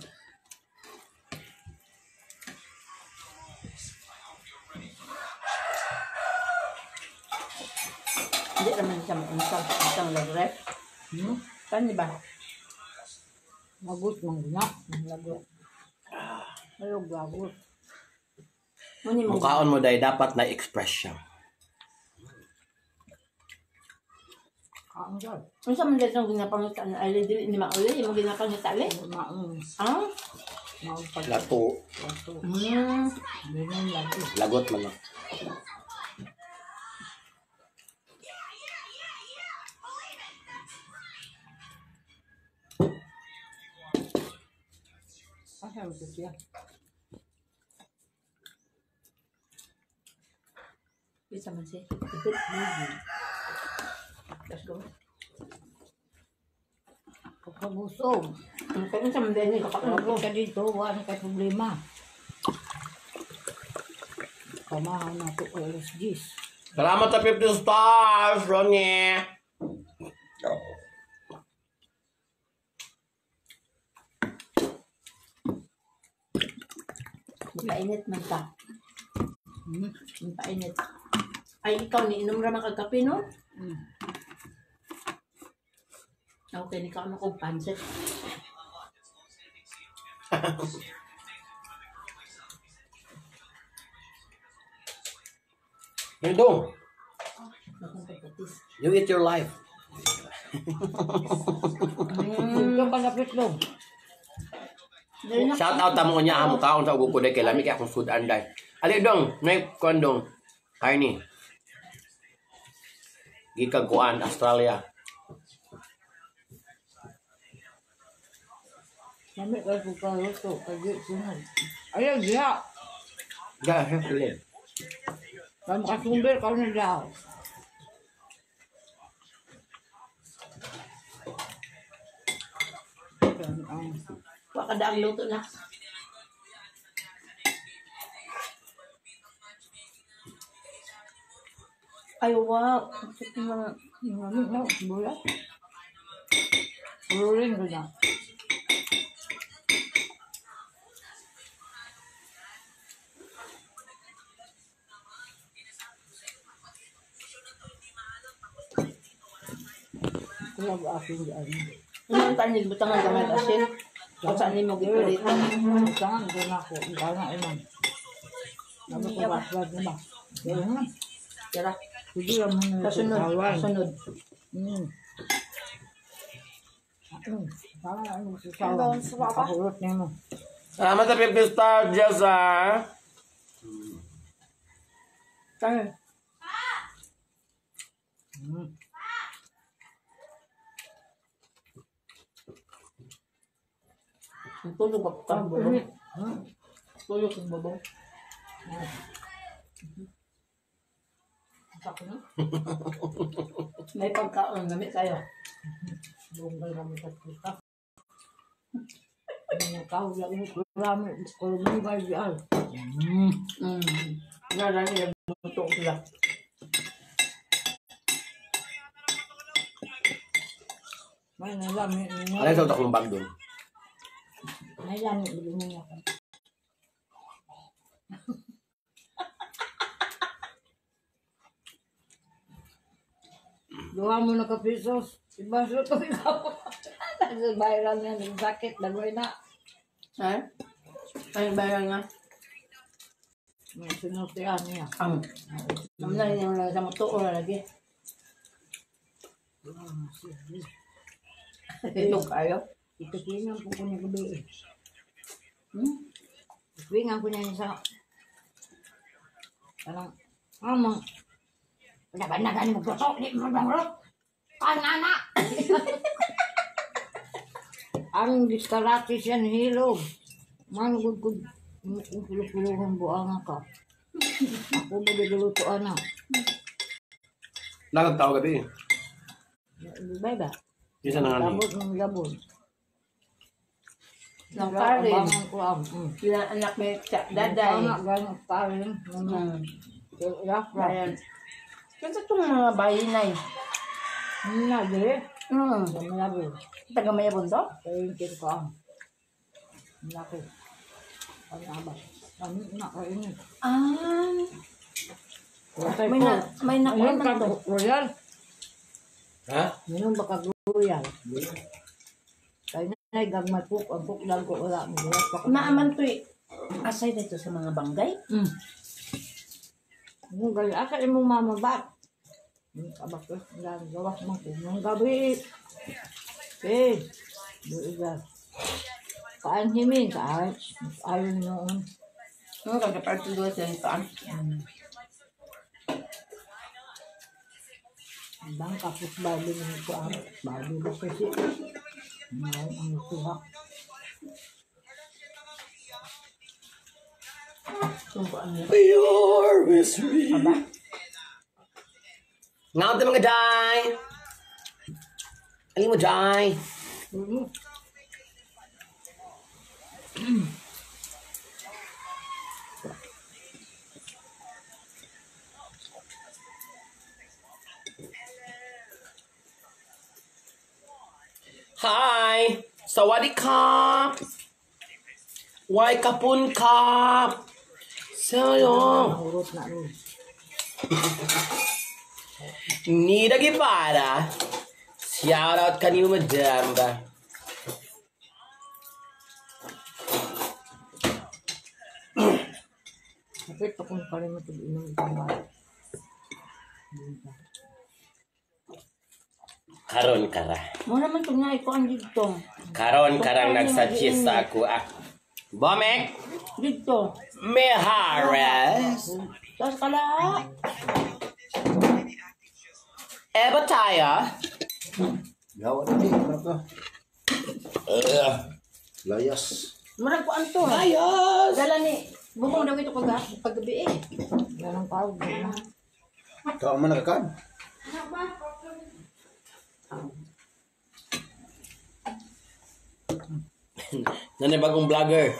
Hindi naman siya mainsang. Isang lagrep. Hmm. Kanya ba? Lagot mong gina. Lagot. Ayog lagot. Muni mo. Ang kaon mo dahil dapat na expression. Kaon dyan. Ano sa mga itong ginapangita na ali, di ni mauli, yung ginapangita ali? Maong. Ah? Maong pag... Lato. Lato. Hmm. Ganyan lato. Lagot man lang. Asa mo siya? Bisa man siya. Ito, hindi. Let's go. Pagkabusog. Ang kanya sa mga ini, kapag Kapag ka dito, wala ka problema. Kamahan na ito ko alas diyes. Salamat sa fifty stars, Ronnie. Painit man ta. Hmm. Ang painit. Ay, ikaw ni inom ra makagapi, no? Hmm. Okay, ni ka ano kong pansit. Ito. You eat your life. Ito pa na pitlog. Shout out tamo niya amo kaon sa ugo ko dai kay lami kay akong food anday. Ali dong, nay kondong. Karni. Gikan kuan Australia. Kami kayo po kayo ito. Kaya sunod. Ayaw, diya. Ya, ya, boleh. Kalau makasumber, kau na daw. Wa kada ang luto na. Ay, wow. Sakit na. Ano, no, bulat. Ururin ko na. Kaya ba aking diyan? Ano ang tanig butangan gamay asin? Kung saan ni mo gipulit. Tangan ko na ako. Ikaw na iman. Ano ko ba? Wag na ba? Kaya nga. Tara. Sige lang mo na ito. Kasunod. Kasunod. Hmm. Ano? Parang ano si Sawan? Kahulot niya mo. Salamat sa fifty star, Jessa. Tayo. Hmm. Tulog ako ka. Hmm. Tulog ang babong. Saka na? May pagkaon. Gamit kayo. Bunggal kami sa kita. Ang kahulot niya. Kurami. Kurami ba diyan? Hmm. Mm. Nara niya. Luto ko sila. May nalami. Ano sa utak mong bag doon? May lami. Bili mo niya ako. Duha mo na kapisos. Iba sa ito ikaw. Nagbayaran niya. Nagsakit. Dagway na. Ha? Ay, bayan nga. May sinutian niya. Am. Am na rin yung sa moto o lagi. Ito kayo. Itikinan po ko niya gabi. Hmm? Itikinan ko niya niya sa... Parang... Amang... Pagkabanagan mo gosok. Di mo bangrot. Ang anak! Ang diskarati siya ni Hilog. Manugod ko. Kung pulupulohan buang ka. Ako ba gaguluto anak? Nagagtao gabi. Ba ba? Isa na nga ni. Labot ng labot. Ng karin. Abangan ko ang... mm. Sila anak may tsa- daday. Anak ganang karin. Hmm. Rafra. Ayan. Kasi itong mga bayinay. Hindi, di. Hmm. Sa malabo. Taga mayabon to? Kaintin ko ang... Laki. Ano ba? Ano na kainin? Ah. May May na, may na, Ayun ka, man to. Royal. Ha? Minum baka Royal. Kaya na, gagmat po. Ang puklan ko wala. Magawas pa ko. Naaman to eh. Asay dito sa mga banggay. Hmm. Yung gali, asa yung mong mamabat. Yung kabakos, lang gawas mo ko. Yung gabi. Eh, doon dyan. Kaan himin, kaan. Ayaw noon. Ano ka, kapag tuloy sa paan? Hmm. Bang kapos babi ng ko ang babi ba kasi. Ngayon ang suha. Sumpuan niya. You're with me. Aba? Ngawat mga day. Aling mo day. Hmm. Hi. Sawadee krap. Wai kapun kap. Sayo. Urot na rin. Nida Guevara. Shout out kanino madam ba? Kapit pa kung kalimutan inom itong bahay. Karon kara. Mo naman kung nga iko ang dito. Karon karang nagsuggest sa ako ah. Bomek, Dito. Mihares. Tapos kala. Eba tayo. Gawa na di, ano ka? Uh, layas. Murag ko anto. Ayos. Dala ni bumong daw ito kag paggabi eh. Ganang tawag na. Kau man nagkan? Nanay bagong vlogger.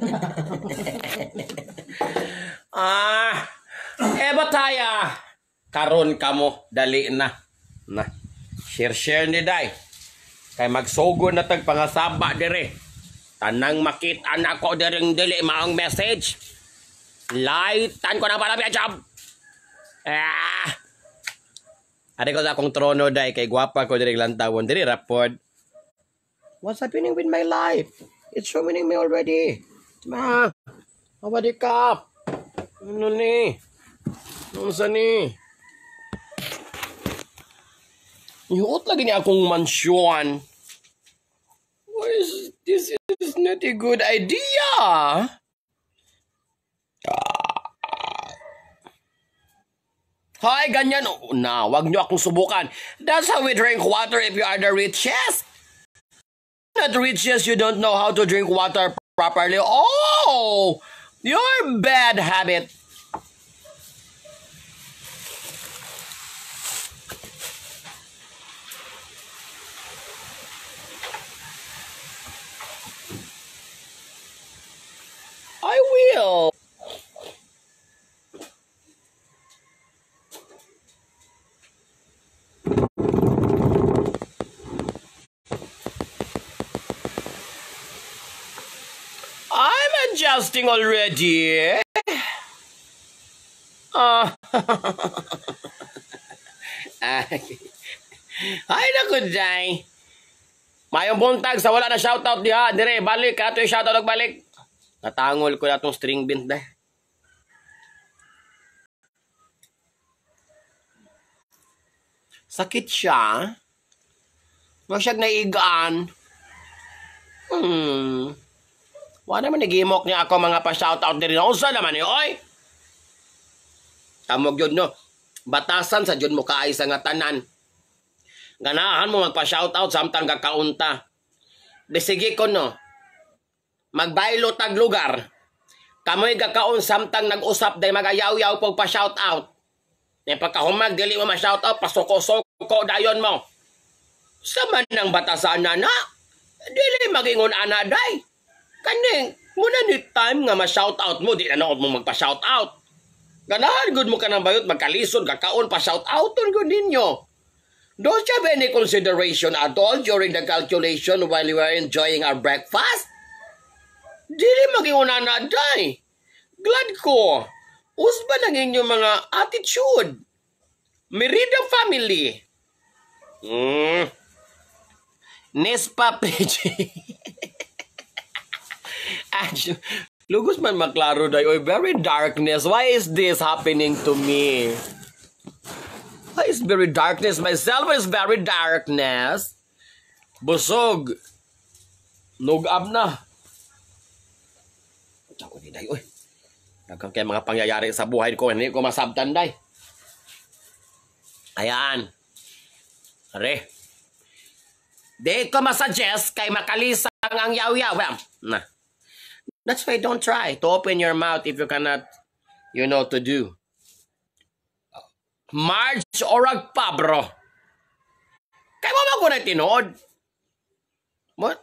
ah, eba tayo. Karon kamo dali na. Na. Share share ni day. Kay magsugod na tag pangasaba dire. Tanang makita na ko diring dili maong message. Lightan ko na pala biya job. Ah. Ade ko sa akong trono day kay gwapa ko diri lantawon diri rapod. What's happening with my life? It's ruining me already. Ma, awadi ka. Ano ni? Ano sa ni? Ihuot lagi niya akong mansyon. Why is this is not a good idea? Hoy, ganyan. Oh, na, wag niyo akong subukan. That's how we drink water if you are the richest. Not richest, you don't know how to drink water properly. Oh, your bad habit. I will. I'm adjusting already. Ah. Ay, naku, day. Mayong buntag sa wala na shoutout diha. Dire, balik. Kato yung shoutout balik. Natangol ko na itong string bint day. Sakit siya. Masyag naigaan. Hmm. Wala naman nagimok niya ako mga pa-shoutout din. Usa naman niyo, oy! Tamog yun, no? Batasan sa dyan mo kaay sa nga tanan. Ganahan mo magpa-shoutout samtang kakaunta. Bisigi ko, no? Magbaylo tag lugar. Kamoy kakaon samtang nag-usap day magayaw-yaw pag pa-shoutout. E pagkahumag, dili mo ma-shoutout, pasuko-suko dayon mo. Sama ng batasan na na. Dili magingon ana day. Kaning, muna ni time nga ma-shoutout mo, di na nood mo magpa-shoutout. Ganahan, good mo ka ng bayot, magkalisod, kakaon, pa-shoutouton ko ninyo. Don't you have any consideration at all during the calculation while we were enjoying our breakfast? Dili mag-iuna na, day. Glad ko. Usba lang inyong mga attitude. Merida family. Hmm. Nespa Peche. Lugos man maklaro day. Oy, very darkness. Why is this happening to me? Why is very darkness? Myself is very darkness. Busog. Nugab na. Ako ni day, oy. Dagang kay mga pangyayari sa buhay ko, hindi ko masabtan day. Ayan. Are. Di ko masuggest kay makalisang ang yaw-yaw. Nah. That's why don't try to open your mouth if you cannot, you know, to do. Marge Orag Pabro. Kaya mo ba ko na tinood? What?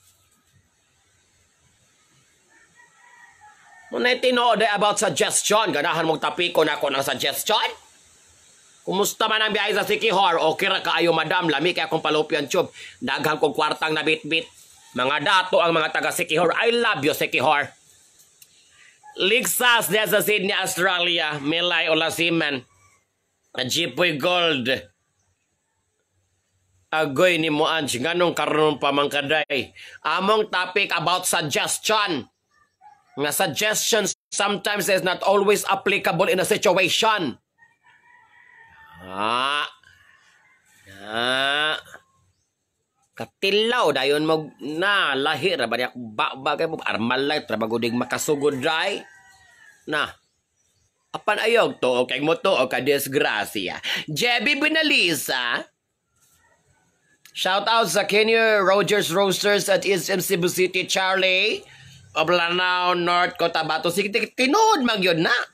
Muna tinood about suggestion. Ganahan mong tapiko na ako ng suggestion? Kumusta man ang biyahe sa Sikihor? Okay ra kaayo madam. Lami kaya akong palupyan tube. Daghang kong kwartang na bit-bit. Mga dato ang mga taga Sikihor. I love you, Sikihor. Ligsas diya sa Sydney, Australia. Milay Olasiman. Jipoy Gold. Agoy ni mo Ange. Ganong karoon pa man kaday. Among topic about suggestion. Nga suggestions sometimes is not always applicable in a situation. Ah. Ah. Katilaw dayon mo na lahir ra ba niya ba bagay mo armalay trabaho dig makasugod dry na apan ayog to okay mo to o ka disgrasya Jebby Benalisa shout out sa Kenya Rogers Roasters at East M Cebu City Charlie of Lanao North Cotabato sige tinood mag yun na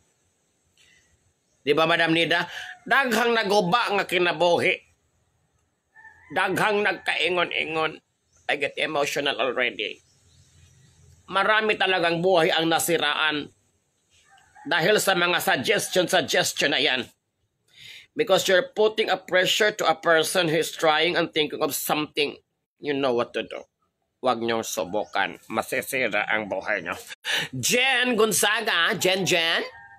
di ba Madam Nida daghang naguba nga kinabuhi daghang nagkaingon-ingon. I get emotional already. Marami talagang buhay ang nasiraan dahil sa mga suggestion-suggestion na yan. Because you're putting a pressure to a person who is trying and thinking of something. You know what to do. Huwag niyong subukan. Masisira ang buhay niyo. Jen Gonzaga. Jen Jen.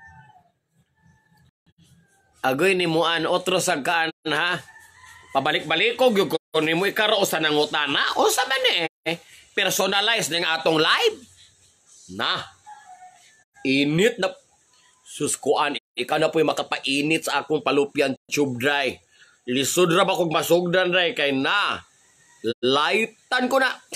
Agoy ni Muan. Otro sagaan ha. Pabalik-balik ko, yung kunin mo ikaro sa nangutana. O sa man eh, personalize ng atong live. Na, init na, suskuan, ikaw na po'y makapainit sa akong palupian tube dry. Lisod ra ba kong masugdan dry, kay na, lightan ko na.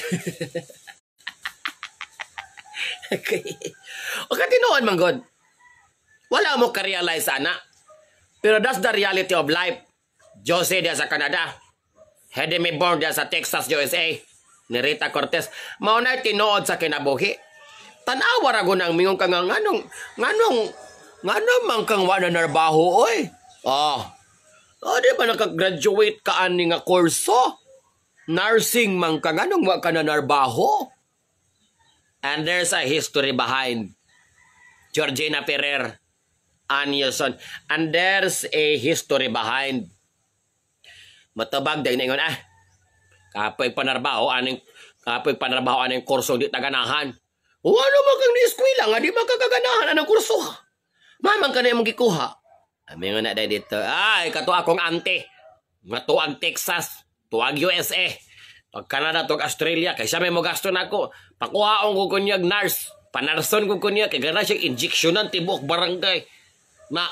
Okay. O katinuan man God. Wala mo ka-realize sana. Pero that's the reality of life. Jose dia sa Canada. Hede may born dia sa Texas, U S A. Ni Rita Cortez. Maunay tinuod sa kinabuhi. Tanawa ra gunang mingon ka nga nganong nganong nganong man kang wala narbaho oy. Oh. Oh, di ba nakagraduate ka ani nga kurso? Nursing man ka nganong wa ka na narbaho? And there's a history behind Georgina Ferrer Anilson. And there's a history behind matabag day na ingon ah kapoy panarbaho aning kapoy panarbaho aning kurso di taganahan wala man kang ni-eskwela nga di makakaganahan anang kurso mamang ka na yung gikuha ami nga na day dito ay kato akong ante nga tuwag Texas tuwag U S A tuwag Canada tuwag Australia kaysa may mo gasto na ako pakuhaon ko kunyag nurse panarson ko kunyag kaya gana siyang injeksyonan tibok barangay na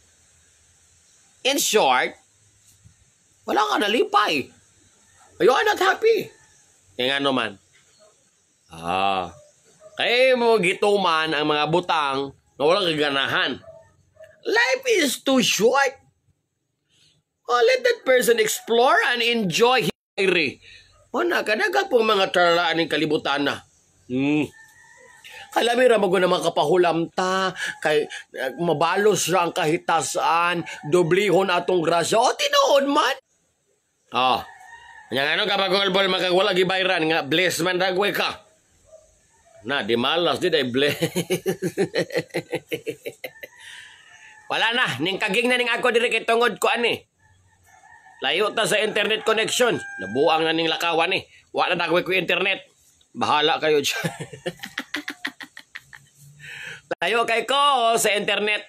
in short wala ka nalipay. You are not happy. Kaya nga naman. Ah. Kaya mo gituman ang mga butang na walang kaganahan. Life is too short. Oh, let that person explore and enjoy history. O nakadaga pong mga tarlaan ng kalibutan na. Hmm. Alam mo mo na makapahulam ta, kay uh, mabalos ra ang kahitasan, doblihon atong grasya. O tinuod man. Oh, yang ano kapag golbol makagwala gibayran nga bless man dagway ka. Na di malas di day bless. Wala na, ning kaging na ning ako diri kay tungod ko ani. Layo ta sa internet connection. Nabuang na ning lakawan ni. Wala na dagway ko internet. Bahala kayo dyan. Layo kay ko sa internet.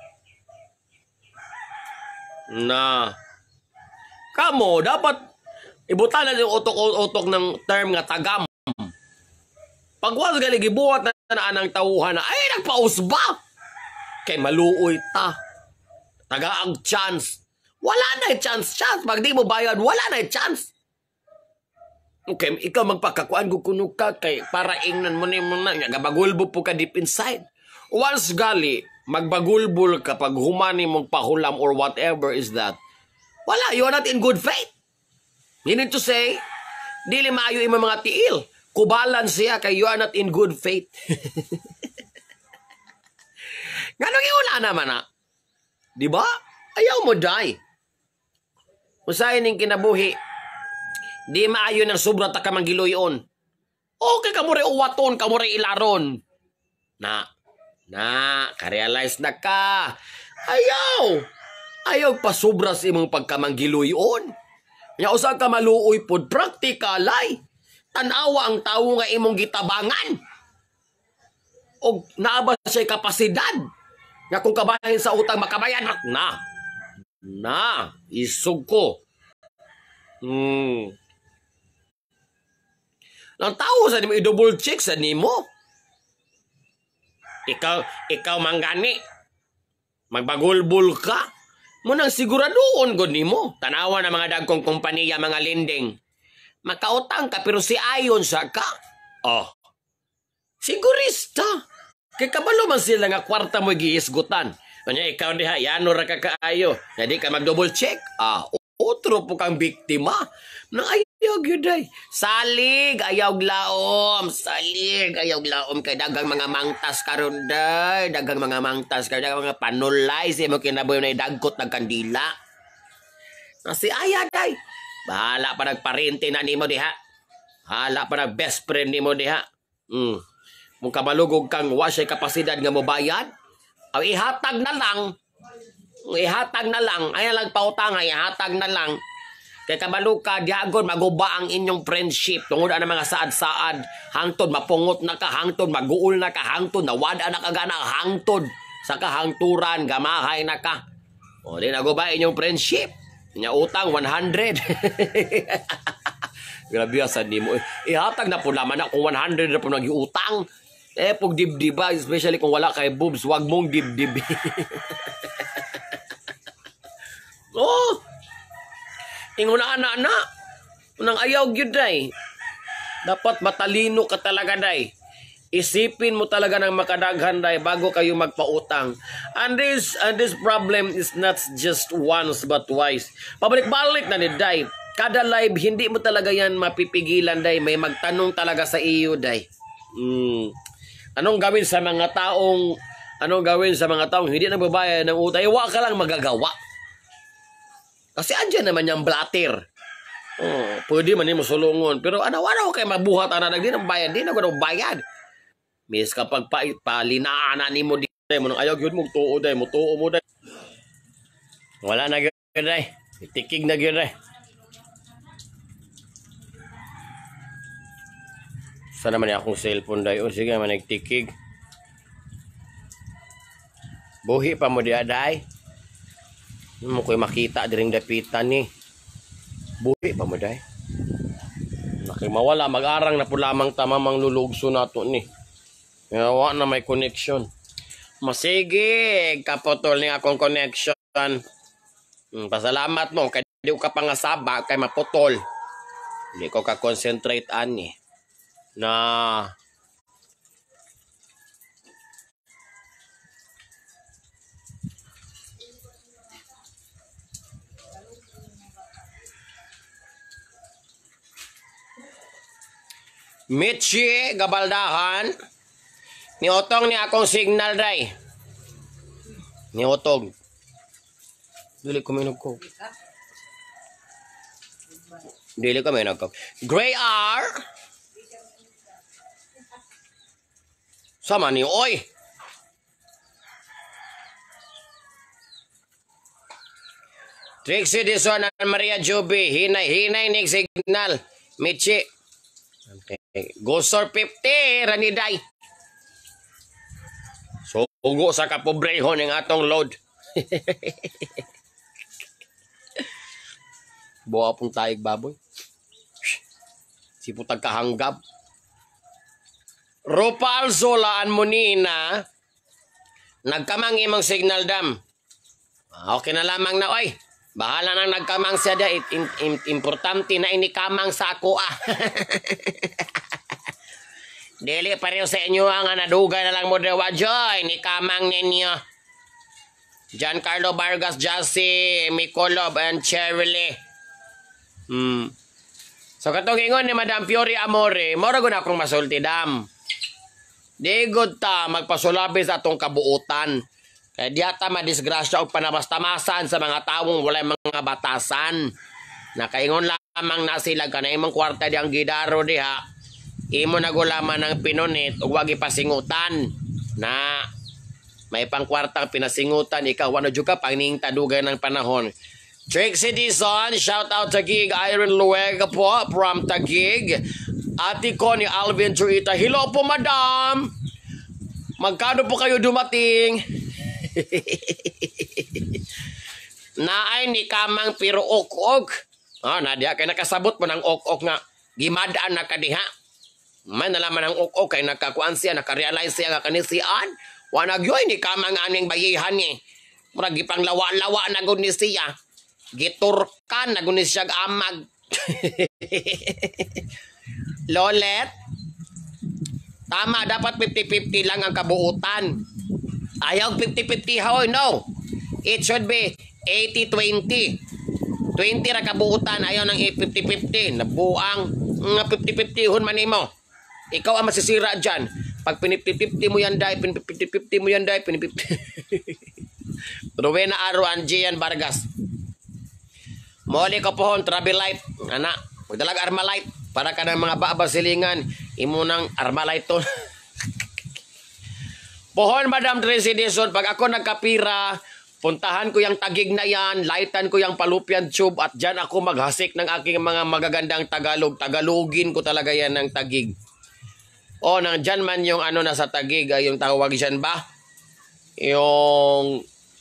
Na kamo, dapat ibutan na yung utok-utok ng term nga tagam. Pagwas gali gibuhat na na anang tauhan na, ay, nagpausba! Kay maluoy ta. Taga ang chance. Wala na yung chance, chance. Pag di mo bayad, wala na yung chance. Okay, ikaw magpakakuan ko kuno ka kay para ingnan mo ni mo na. Gabagulbo po ka deep inside. Once gali, magbagulbol ka pag humani mong pahulam or whatever is that, wala, you are not in good faith. Meaning to say, dili maayo yung mga tiil. Kubalan siya kay you are not in good faith. Ganong iula naman na. Diba? Ayaw mo die. Usahin ng kinabuhi. Di maayo ng sobra ta ka manggiloyon. Okay, kamure uwaton, kamure ilaron. Na, na, ka-realize na ka. Ayaw. Ayaw pa sobra sa imong pagkamanggiloyon. Nya usa ka maluoy pod praktikalay. Tanawa ang tawo nga imong gitabangan. Og naaba siya kapasidad. Nga kung kabahin sa utang makabayan na. Na, isog ko. Hmm. Lang tao sa nimo i-double check sa nimo. Ikaw, ikaw manggani. Magbagulbul ka. Munang siguradoon gud nimo. Tanawa na mga dagkong kompanya, mga lending. Makautang ka pero si ayon sa ka. Oh. Sigurista. Kay kabalo man sila nga kwarta mo giisgutan. Kanya ikaw diha, yano ra ka kaayo. Hindi ka mag-double check. Ah, otro po kang biktima. Nang ayaw gyuday. Salig, ayaw glaom. Salig, ayaw glaom. Kay dagang mga mangtas karon day. Dagang mga mangtas. Kay dagang mga panulay. Siya mo kinaboy na idagkot ng kandila. Na si Aya day. Bahala pa nagparinti na nimo diha. Hala pa nag best friend nimo diha. Hmm. Mung kabalugog kang wasay kapasidad nga mobayad, aw ihatag na lang. Ihatag na lang. Ay lang pautang, ihatag na lang. Kay kabalo ka diagon maguba ang inyong friendship tungod ana mga saad-saad, hangtod mapungot na ka, hangtod maguol na ka, hangtod nawada na ka gana, hangtod sa kahangturan gamahay na ka. O di naguba inyong friendship. Nya utang one hundred. Grabe sa nimo. Ihatag na po naman na kung one hundred na po nag-iutang. Eh, pag dibdiba, especially kung wala kay boobs, wag mong dibdibi. Oh! Ingon na ana na. Unang ayaw gyud day. Dapat matalino ka talaga day. Isipin mo talaga ng makadaghan day bago kayo magpautang. And this and this problem is not just once but twice. Pabalik-balik na ni day. Kada live, hindi mo talaga yan mapipigilan, day. May magtanong talaga sa iyo, day. Hmm. Anong gawin sa mga taong, anong gawin sa mga taong hindi nagbabayad ng utang? Iwa ka lang magagawa. Kasi andyan naman yung blatter. Oh, pwede man mo sulungon. Pero ano-ano kayo mabuhat, ana nagdi nang bayad, di na ko bayad. Mis kapag pa, palinaan ni mo, di mo nang ayaw yun mong tuo, day. Mo tuo mo, day. Wala na yun, day. Tikig na yun, day. Sana man akong cellphone day. O sige man nagtikig. Buhi pa mo diya day. Hindi mo ko'y makita diring dapitan ni. Buhi pa mo day. Nakimawala. Mag-arang na po lamang tamamang lulugso nato ni. Nawa na may connection. Masige. Kapotol ni akong connection. Hmm, pasalamat mo. Kaya di ko ka pangasaba. Kaya mapotol. Hindi ko ka-concentrate ani. Na Mitchi gabaldahan ni otong ni akong signal day. Ni otog. Dili ko minog ko. Dili ko minog ko. Gray R sama ni oy. Trixie Dison and Maria Joby. Hinay, hinay nig signal. Michi. Okay. Gosor fifty, Raniday. Sugo sa kapobrehon ng atong load. Buha pong taig baboy. Siputag kahanggab. Ropal Zolaan Munina, nagkamang imong signal dam. Okay na lamang na, oy. Bahala nang nagkamang siya da. In, in, importante na inikamang sa ako, ah. Dili pareho sa inyo ang naduga na lang mo dewa, Joy. Inikamang ninyo. Giancarlo Vargas, Jassy, Mikolob, and Cheryl. Hmm. So katong ingon ni Madam Fiori Amore, mora gud akong masulti dam. Di good ta magpasulabi sa atong kabuutan. Kaya di ata madisgrasya o panabastamasan sa mga taong wala mga batasan. Nakaingon lamang na sila ka na imong kwarta di ang gidaro diha. Imo nagulaman ng pinunit o wag ipasingutan na may pangkwartang pinasingutan ikaw wano juga pangning tadugan ng panahon. Trixie Dison, shout out Taguig, Iron Luega po from Taguig. Ate ko ni Alvin Truita. Hello po, madam. Magkano po kayo dumating? Naay ni kamang pero ok-ok. Oh, nadya kay nakasabot mo ng ok-ok nga gimadaan na kadiha. Man nalaman ng ok-ok kay nakakuan siya, nakarealize siya nga kanisian. Wanag yoy ni kamang aning bayihan ni. Murag gipang lawa-lawa na gud ni siya. Giturkan na gud ni siya amag. Lolet, tama, dapat fifty fifty lang ang kabuutan. Ayaw fifty fifty, hoy, no. It should be eighty twenty. twenty ra kabuutan, ayaw ng fifty fifty. Nabuang nga fifty fifty hun man nimo. Ikaw ang masisira dyan. Pag pinipty fifty mo yan, day, pinipty fifty mo yan, day, pinipty. Rowena Aro, Angian Vargas. Moli ko pohon, travel light. Anak, magdalag Armalite. Para ka ng mga babasilingan, imo ng Armalite to. Pohon, Madam Tracy Dison, pag ako nagkapira, puntahan ko yung tagig na yan, lightan ko yung Palupian Tube, at dyan ako maghasik ng aking mga magagandang Tagalog. Tagalogin ko talaga yan ng tagig. O, nandyan man yung ano nasa tagig, ay yung tawag dyan ba? Yung...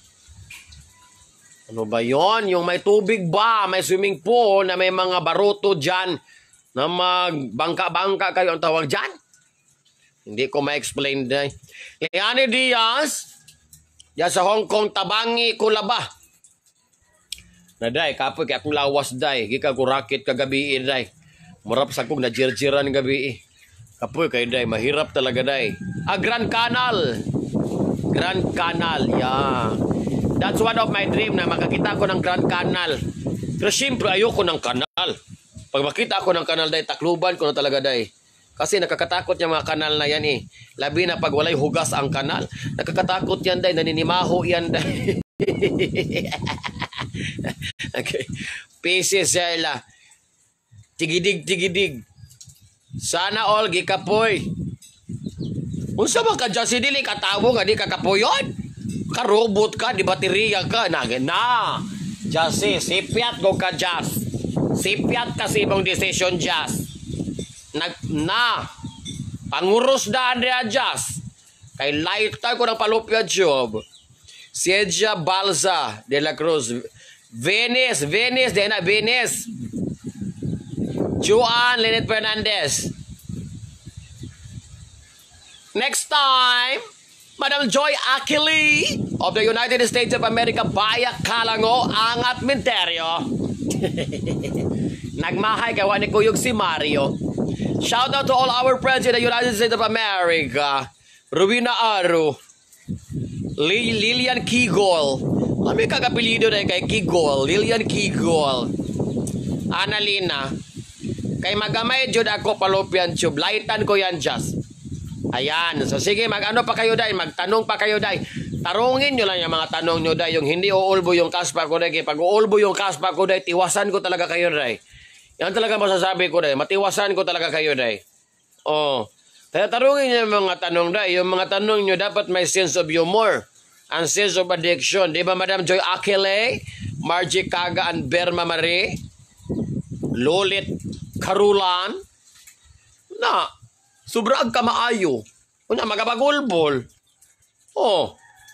Ano ba yon? Yung may tubig ba? May swimming pool na may mga baruto dyan na magbangka-bangka kayo ang tawag dyan? Hindi ko ma-explain day. Leani Diaz, yan sa Hong Kong, Tabangi, Kulaba. Na day, kapoy kaya akong lawas day. Gika ko rakit kagabi day. Marap sa kong na jirjiran gabi. Kapoy kayo day, mahirap talaga day. Ah, Grand Canal. Grand Canal, yeah. That's one of my dream na makakita ko ng Grand Canal. Pero siyempre ayoko ng kanal. Pag makita ko ng kanal day, takluban ko na talaga day. Kasi nakakatakot yung mga kanal na yan eh. Labi na pag walay hugas ang kanal. Nakakatakot yan day, naninimaho yan day. Okay. Pieces sila. Tigidig, tigidig. Sana all gikapoy. Unsa ba ka dyan si Dili? Katawo nga di kakapoyon? Ka-robot ka, di bateriya ka. Na, na. Jasi, sipiat ko ka, Jas. Sipiat kasi mong decision, Jas. Nag, na. Panguros daan dia, Jas. Kay lighter ko ng Palupian Tube. Siedia Balza de la Cruz. Venice, Venice, de na Venice. Juan Lenet Fernandez. Next time, Madam Joy Akili of the United States of America, Bayak Kalango, Angat Minterio. Nagmahay gawa ni Kuyog si Mario. Shout out to all our friends in the United States of America. Rowena Aro. Li Lilian Kigol. Ano yung kagapilido na kay Kigol? Lilian Kigol. Annalina. Kay magamay jud ako Palupian Tube. Lightan ko yan, just. Ayan. So sige, mag-ano pa kayo day. Magtanong pa kayo day. Tarungin nyo lang yung mga tanong nyo day. Yung hindi uulbo yung kaspa ko day. Pag uulbo yung kaspa ko day, tiwasan ko talaga kayo day. Yan talaga masasabi ko day. Matiwasan ko talaga kayo day. Oh. Kaya tarungin nyo yung mga tanong day. Yung mga tanong nyo dapat may sense of humor. And sense of addiction. Di ba, Madam Joy Akile? Margie Kaga and Berma Marie? Lolit Karulan? Na. Sobrang ka maayo. Una, magabagulbol. Oh.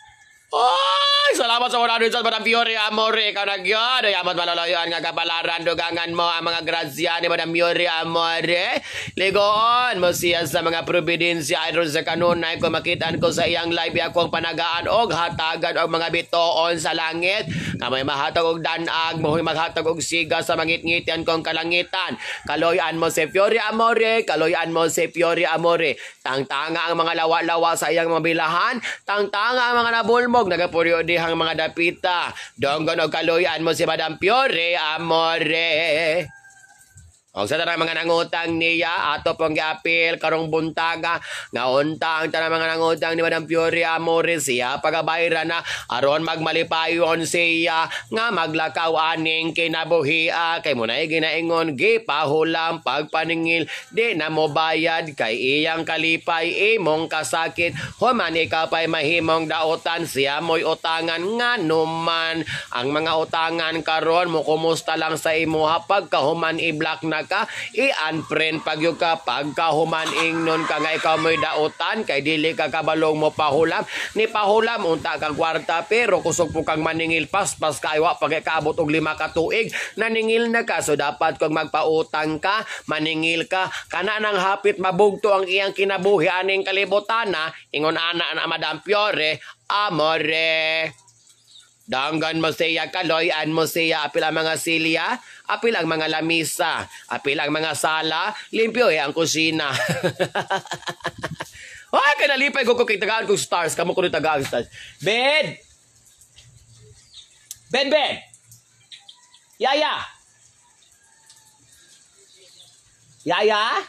Ay, salamat sa una dito sa Madam Fiore Amore. Ikaw nagyan. Ayamat malalayan nga kabalaran. Dugangan mo ang mga grasya ni Madam Fiore Amore. Ligoon mo siya sa mga providensya. Idol sa kanunay ko makitaan ko sa iyang live akong panagaan og hatagan og mga bitoon sa langit. Kamay mahatag og danag. Mo'y maghatag og siga sa mangit-ngitian kong kalangitan. Kaloyan mo si Fiore Amore. Kaloyan mo si Fiore Amore. Tangtanga ang mga lawa-lawa sa iyang mga bilahan. Tangtanga ang mga nabulmog. Nagapuryo dihang mga dapita. Donggon o kaloyan mo si Madam Fiore Amore. O sa tanang mga nangutang niya, ato pong giapil karong buntaga, nga unta ang tanang mga nangutang ni Madam Fiore Amore, siya pagabayra na, aron magmalipayon siya, nga maglakaw aning kinabuhia, kay muna'y ginaingon, gipahulam pagpaningil, di na mo bayad, kay iyang kalipay, imong kasakit, human ikaw pa'y mahimong dautan, siya mo'y utangan, nga numan, ang mga utangan karon mo kumusta lang sa imuha, pagkahuman i-block na ka, i-unfriend pag yung ka, pagkahuman ingnon ka nga ikaw mo'y dautan, kay dili ka kabalong mo pahulam, ni pahulam, unta kang kwarta, pero kusog po kang maningil paspas kaywa, pag ikaabot og lima ka tuig, naningil na ka, so dapat kung magpautang ka, maningil ka, kana nang hapit mabugto ang iyang kinabuhi, aning kalibutan na, ingon ana na Madam Fiore Amore. Danggan mo siya kaloyan mo siya, apil ang mga silya, apil ang mga lamisa, apil ang mga sala, limpyo eh ang kusina. Ay, kanalipay ko kung kitagaan kong stars, kamo ko rin tagaan stars. Bed! Bed, bed! Yaya! Yaya?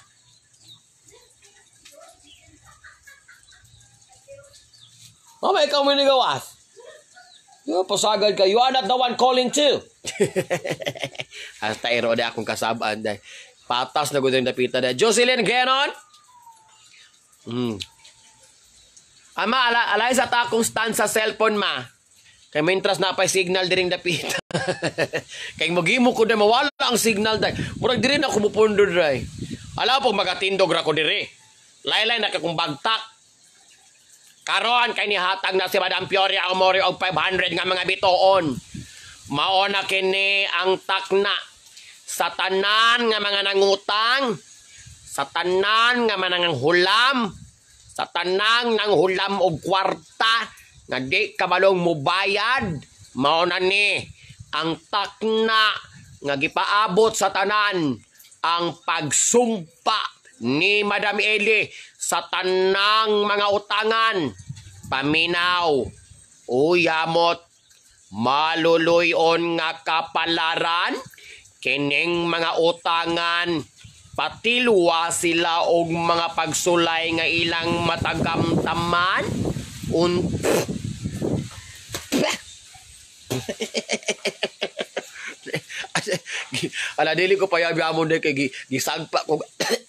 Mama, ikaw mo nigawas. Yo, pasagad ka. You are not the one calling too. Hasta ero na akong kasabaan. Day. Patas na gudang napita. Day. Jocelyn, ganon? Hmm. Ama, ala, alay sa takong stand sa cellphone, ma. Kaya may interest na pa signal diring napita. Kaya magimo ko na mawala ang signal, day. Murag diri na kumupundo, day. Alam po, magatindog ra ko diri. Laylay na kakong bagtak. Karon kay nihatag na si Madam Fiore ang mori og five hundred nga mga bituon. Mao na kini ang takna sa tanan nga mga nangutang, sa tanan nga mga hulam, sa tanan nang hulam og kwarta nga di kabalong mobayad. Mao na ni ang takna nga gipaabot sa tanan ang pagsumpa ni Madam Eli sa tanang mga utangan. Paminaw, uyamot, maluluyon nga kapalaran, kining mga utangan, patilwa sila og mga pagsulay nga ilang matagamtaman, un... Ala, dili ko payabi-amon na kay gisagpa ko.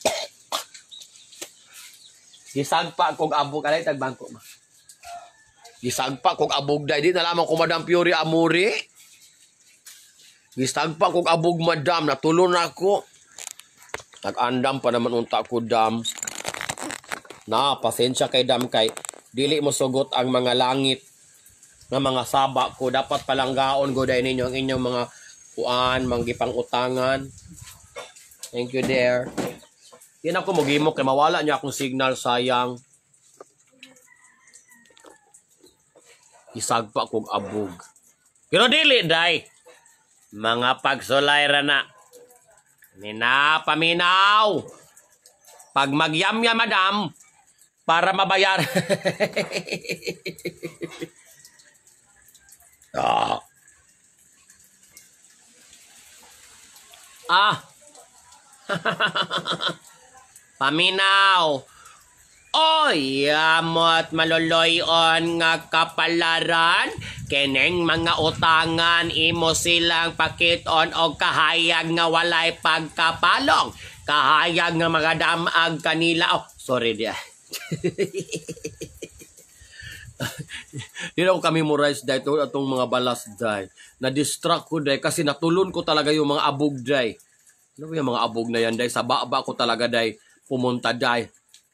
Gisagpa kog abog alay tagbangko ma. Gisagpa kog abog day di na lamang ko Madam Fiore Amore. Gisagpa kog abog madam natulon ako. Nag-andam pa naman unta ko dam. Na pasensya kay dam kay dili mo sugot ang mga langit nga mga saba ko dapat palanggaon go day ninyo ang inyong mga kuan manggipang utangan. Thank you there. Yan ako magimok kay mawala niya akong signal sayang. Isagpa kong abog. Pero dili day. Mga pagsulay ra na. Nina paminaw. Pag magyamya madam para mabayar. ah. Ah. Paminaw. Oy, amot maloloyon nga kapalaran. Keneng mga utangan imo silang pakiton og kahayag nga walay pagkapalong. Kahayag nga mga damag kanila. Oh, sorry dia. Hindi ako kami memorize dahil ito atong mga balas dahil. Na-distract ko dahil kasi natulon ko talaga yung mga abog dahil. Ano ba yung mga abog na yan dahil? Sa baba ko talaga dahil pumunta dahil.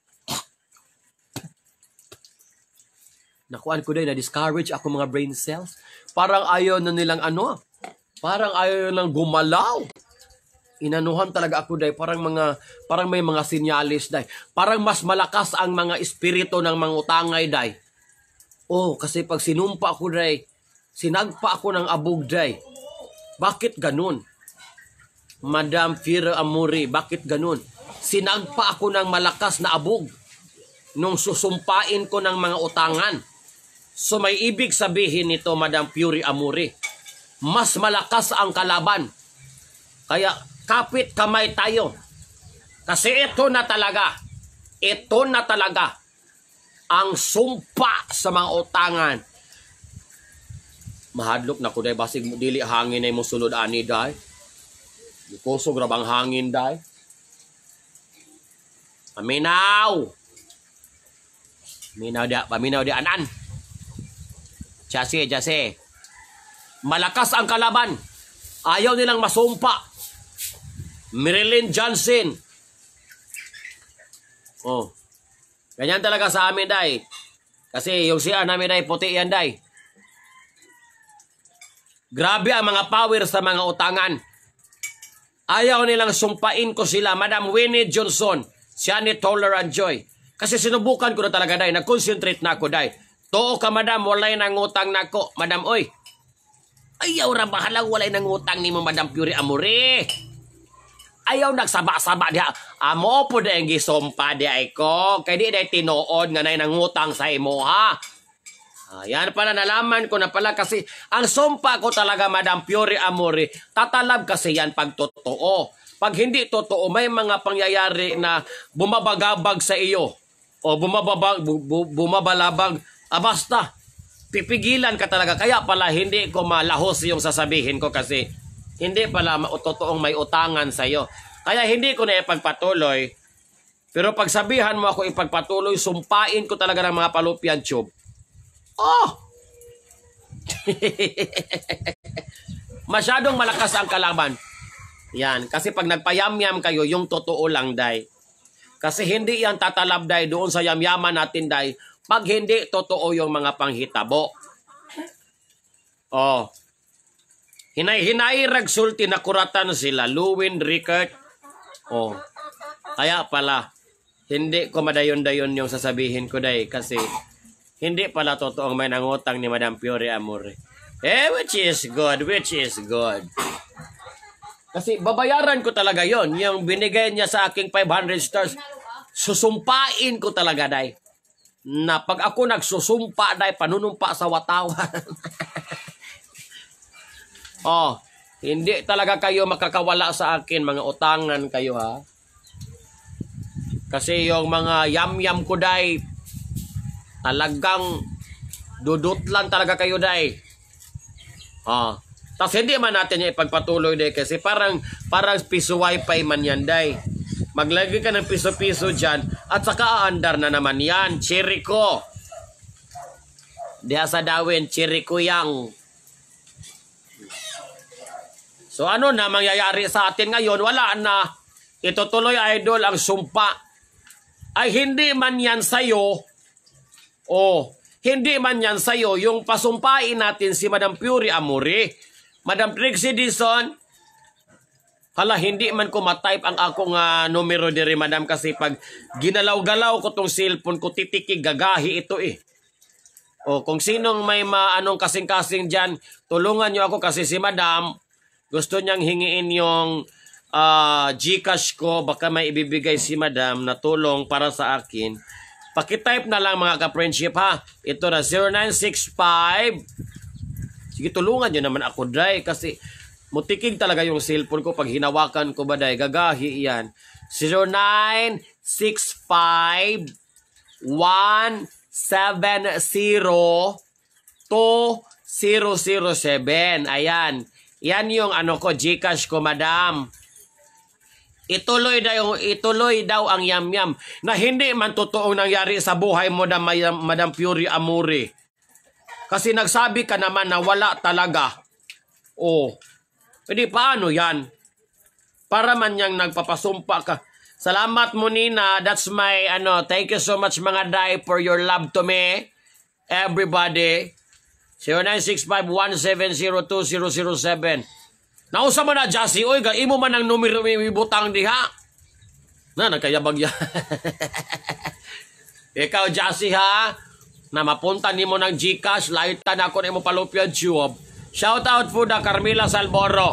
Nakuan ko dahil na-discourage ako mga brain cells. Parang ayaw na nilang ano. Parang ayaw nilang gumalaw. Inanuhan talaga ako dahil. Parang, mga, parang may mga sinyalis dahil. Parang mas malakas ang mga espiritu ng mga utangay dahil. Oh, kasi pag sinumpa ako dahil, sinagpa ako ng abog dahil. Bakit ganun? Madam Fiore Amore, bakit ganun? Sinagpa ako ng malakas na abog nung susumpain ko ng mga utangan. So may ibig sabihin nito, Madam Fiore Amore, mas malakas ang kalaban. Kaya kapit kamay tayo. Kasi ito na talaga, ito na talaga ang sumpa sa mga utangan. Mahadlok na ko dahil basig dili hangin ay mo sulod ani dahil. Kusog rabang hangin dahil. Paminaw. Paminaw dia, paminaw dia anan. Jase, jase. Malakas ang kalaban. Ayaw nilang masumpa. Marilyn Johnson. Oh. Ganyan talaga sa amin, day. Kasi yung siya namin, day, puti yan, day. Grabe ang mga power sa mga utangan. Ayaw nilang sumpain ko sila, Madam Winnie Johnson, siya ni Tolerant Joy. Kasi sinubukan ko na talaga, day. Nag-concentrate na ako, day. Too ka, Madam, walay nang utang na ako. Madam, oy, Ayaw ra bahalang walay nangutang ni mo Madam Puri Amore. Ayaw nagsaba-saba diha. Amo po da yung gisumpa di ay ko. Kaya di day tinuod nga na nangutang sa imo ha. Ayan pala nalaman ko na pala kasi ang sumpa ko talaga Madam Puri Amore. Tatalab kasi yan pag totoo. Pag hindi totoo may mga pangyayari na bumabagabag sa iyo. O bumababag, bu, bu, bumabalabag. Ah basta. Pipigilan ka talaga. Kaya pala hindi ko malahos yung sasabihin ko kasi hindi pala totoong may utangan sa iyo. Kaya hindi ko na ipagpatuloy. Pero pag sabihan mo ako ipagpatuloy, sumpain ko talaga ng mga Fallopian tube. Oh! Masyadong malakas ang kalaban. Yan. Kasi pag nagpayamyam kayo, yung totoo lang, day. Kasi hindi yan tatalab, day, doon sa yamyaman natin, day. Pag hindi totoo yung mga panghitabo. Oh. Hinay-hinay ragsulti na kuratan sila. Luwin, Rickert. Oh. Kaya pala, hindi ko madayon-dayon yung sasabihin ko day. Kasi hindi pala totoong may nangutang ni Madam Puri Amore. Eh, which is good, which is good. Kasi babayaran ko talaga yon. Yung binigay niya sa aking five hundred stars, susumpain ko talaga day. Na pag ako nagsusumpa day, panunumpa sa watawan. Oh, hindi talaga kayo makakawala sa akin, mga utangan kayo ha. Kasi yung mga yam-yam ko day, talagang dudutlan talaga kayo day. Oh, tapos hindi man natin yung ipagpatuloy day kasi parang, parang piso wifi man yan day. Maglagay ka ng piso-piso dyan at saka aandar na naman yan. Chirico. Diha sa Dawin, Chirico yang. So ano na mangyayari sa atin ngayon? Wala na. Itutuloy idol ang sumpa. Ay hindi man yan sa'yo. Oh, hindi man yan sa'yo. Yung pasumpain natin si Madam Puri Amore. Madam Trixie Dizon. Hala, hindi man ko matype ang akong uh, numero diri, madam, kasi pag ginalaw-galaw ko tong cellphone ko, titikig, gagahi ito eh. O kung sinong may maanong kasing-kasing dyan, tulungan nyo ako kasi si madam, gusto niyang hingiin yung uh, Gcash ko, baka may ibibigay si madam na tulong para sa akin. Pakitype na lang mga ka-friendship ha. Ito na, zero nine six five. Sige, tulungan nyo naman ako, dry, kasi mutikig talaga yung cellphone ko pag hinawakan ko ba day, gagahi yan. zero nine six five one seven zero two zero zero seven. Ayan. Yan yung ano ko, Gcash ko, madam. Ituloy daw, ituloy daw ang yam-yam na hindi man totoong nangyari sa buhay mo, Madam, Madam Puri Amore. Kasi nagsabi ka naman na wala talaga. Oh. Hindi, paano yan? Para man niyang nagpapasumpa ka. Salamat mo, Nina. That's my, ano, thank you so much, mga day, for your love to me. Everybody. zero nine six five one seven zero two zero zero seven. Nausa mo na, Jassy. Uy, imo man ang numero ibutang diha. Na, nagkayabag yan. Ikaw, Jassy, ha? Na mapunta ni mo ng Gcash, laitan ako na mo Fallopian tube. Shout out po na Carmela Salboro.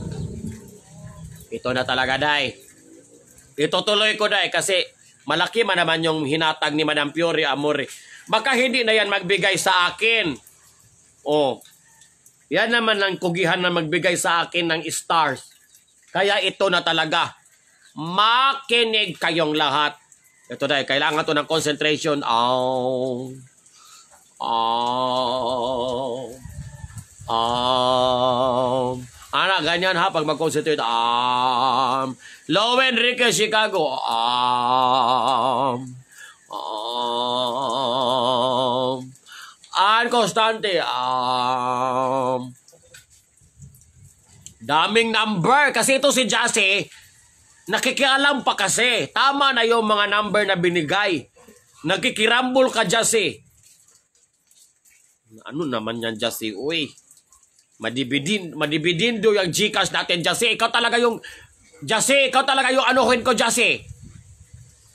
Ito na talaga, day. Itutuloy ko, day, kasi malaki man naman yung hinatag ni Madam Puri Amore. Baka hindi na yan magbigay sa akin. Oh. Yan naman ang kugihan na magbigay sa akin ng stars. Kaya ito na talaga. Makinig kayong lahat. Ito, day, kailangan to ng concentration. Oh. Oh. Um, anak, ganyan ha, pag mag-concentrate. Um, Low Enrique, Chicago. Um, um, Ann Constante. Um, daming number. Kasi ito si Jassy, nakikialam pa kasi. Tama na yung mga number na binigay. Nagkikirambol ka, Jassy. Ano naman yan, Jassy? Uy. Madibidin, madibidindo yung Gcash natin, Jassy. Ikaw talaga yung, Jassy, ikaw talaga yung anuhin ko, Jassy.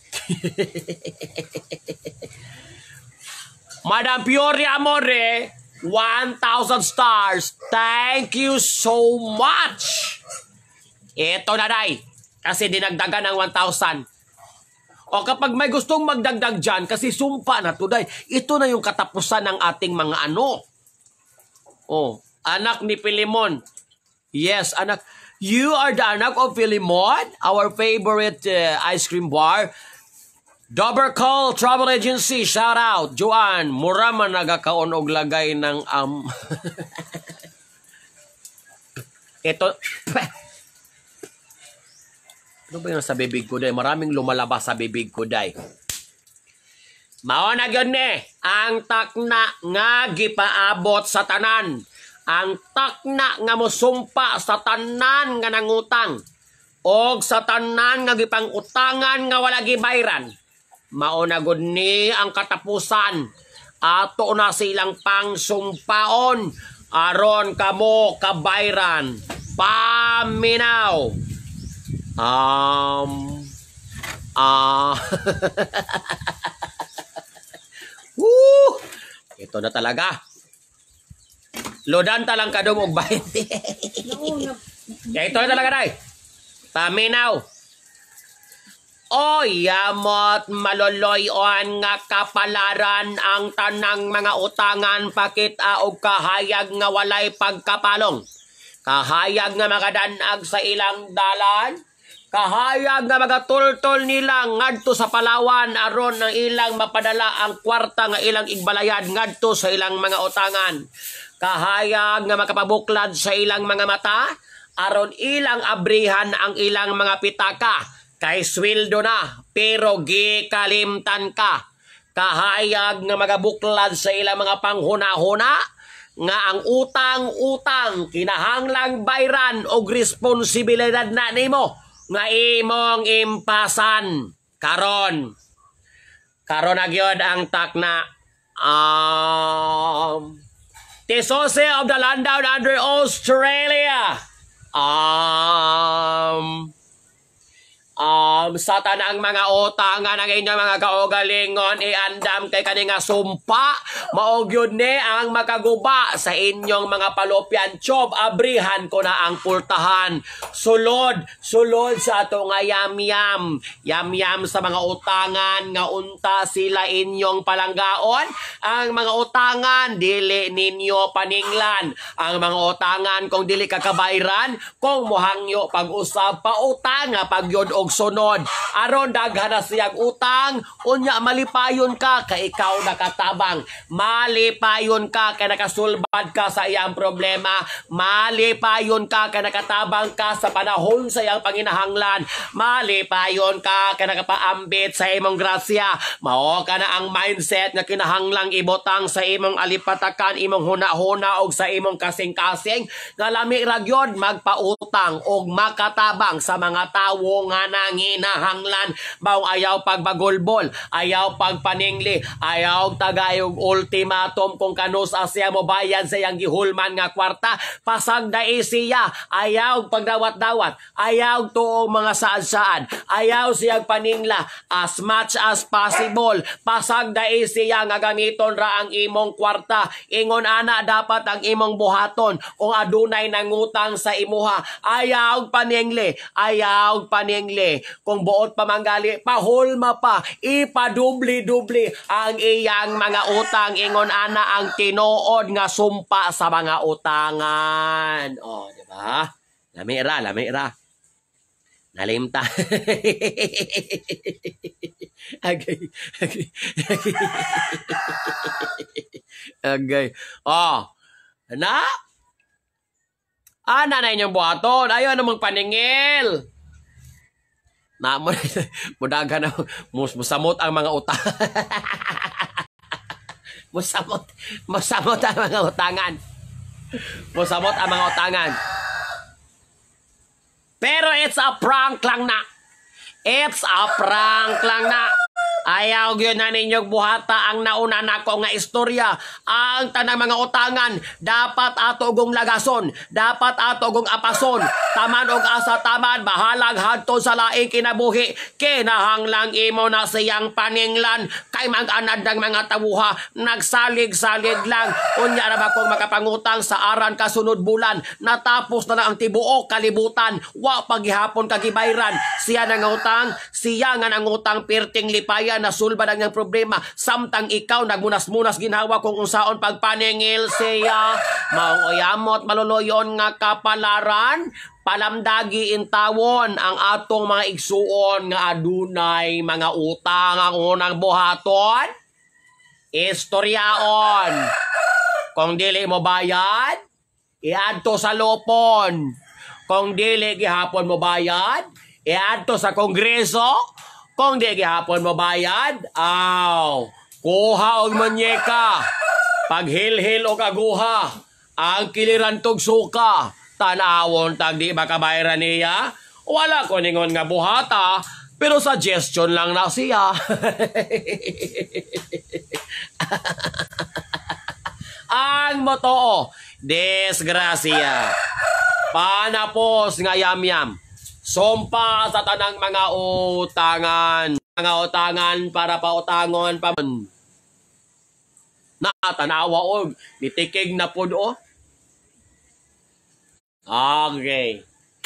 Madam Puri Amore, one thousand stars. Thank you so much. Ito na, day. Kasi dinagdagan ng one thousand. O kapag may gustong magdagdag dyan, kasi sumpa na to, day. Ito na yung katapusan ng ating mga ano. Oh, anak ni Pilimon. Yes, anak. You are the anak of Pilimon, our favorite uh, ice cream bar. Dobercall Travel Agency, shout out. Joanne, mura man nagakaon og lagay ng um... Ito... Ano ba yung sa bibig ko, day? Maraming lumalabas sa bibig ko, day. Mao na gyud ni ang takna nga gipaabot sa tanan. Ang takna nga mosumpa sa tanan nga nangutang og sa tanan nga gipangutangan nga wala gibayran. Mao na gud ni ang katapusan. Ato na silang pangsumpaon aron kamo kabayran. Paminaw. Um ah Woo! Ito na talaga. Lodan talang kadum og bahinti. Kaya ito na talaga, day. Paminaw. O yamot maloloyon nga kapalaran ang tanang mga utangan pakita og kahayag nga walay pagkapalong. Kahayag nga magadanag sa ilang dalan. Kahayag nga magatultol nila ngadto sa Palawan aron ang ilang mapadala ang kwarta nga ilang igbalayad ngadto sa ilang mga utangan. Kahayag nga makapabuklad sa ilang mga mata aron ilang abrihan ang ilang mga pitaka kay sweldo na pero gikalimtan ka. Kahayag nga magabuklad sa ilang mga panghuna-huna nga ang utang-utang kinahanglang bayran og responsibilidad na nimo nga imong impasan karon. Karon na gyud ang takna um Tisose of the land down under Australia. Um, um, sa tanang mga utangan ang inyong mga kaugalingon, iandam kay kaninga sumpa, maog yun ni ang makaguba sa inyong mga palopyan. Chob, abrihan ko na ang pultahan. Sulod, sulod sa ato nga yam-yam. Yam-yam sa mga utangan, nga unta sila inyong palanggaon. Ang mga utangan, dili ninyo paninglan. Ang mga utangan, kung dili kakabayran, kung muhangyo pag-usap pa utang, nga pagyod og sunod. Aron daghan na siyang utang, unya malipayon ka, kay ikaw nakatabang. Malipayon ka, kay nakasulbad ka sa iyang problema. Malipayon ka, kay nakatabang ka sa panahon sa iyang panginahanglan. Malipayon ka, kay nakapaambit sa imong grasya. Mao ka na ang mindset nga kinahanglang ibotang sa imong alipatakan, imong huna-huna og sa imong kasing-kasing. Nga lami ra gyud magpautang og makatabang sa mga tawo nga nanginahanglan. Baw ayaw pagbagolbol, ayaw pagpaningli, ayaw tagayog ultimatum kung kanus asya mo bayad sa iyang gihulman nga kwarta. Pasag dai siya, ayaw pagdawat-dawat, ayaw tuong mga saad-saad, ayaw siyang paningla as much as possible. Pasag dai siya nga gamiton ra ang imong kwarta. Ingon ana dapat ang imong buhaton kung adunay nangutang sa imuha. Ayaw paningli, ayaw paningli. Kung buot pa manggali, pahulma pa, ipadubli-dubli ang iyang mga utang. Ingon ana ang tinuod nga sumpa sa mga utangan. O, di ba? Lamira, lamira. Nalimta. Agay. Agay. Agay. Oh. Na? Ana na inyong buhaton. Ayaw namang paningil. Na mo mudaga na mus musamot ang mga utang. musamot musamot ang mga utangan. Musamot ang mga utangan. Pero it's a prank lang na. It's a prank lang na. Ayaw gyud na ninyong buhata ang nauna nako nga istorya. Ang tanang mga utangan dapat ato gong lagason, dapat ato gong apason. Taman og asa taman bahalag hadto sa laing kinabuhi. Kinahanglang imo na siyang paninglan kay mag-anad ng mga tawuha nagsalig-salig lang. Unya ra ba kung makapangutang sa aran kasunod bulan natapos na lang ang tibuok kalibutan wa paghihapon kagibayran. Siya nang utang, siya nga nang utang perting lipayan na sulba ang niyang problema samtang ikaw nagmunas-munas ginhawa kung unsaon pagpaningil siya maong oyamot maluluyon nga kapalaran palamdagi intawon ang atong mga igsuon nga adunay mga utang ang unang buhaton istoryaon kung dili mo bayad iadto sa lupon kung dili gihapon mo bayad iadto sa kongreso. Kung di gihapon mo bayad, aw, kuha og manyeka. Paghilhil o kaguha, ang kiliran tog suka. Tanawon tag di makabayran niya. Wala ko ningon nga buhata, pero suggestion lang na siya. Ang motoo, desgrasya. Panapos nga yam-yam. Sompa sa tanang mga utangan. Mga utangan para pautangon pa. Natanawa og. Nitikig na po do. Okay.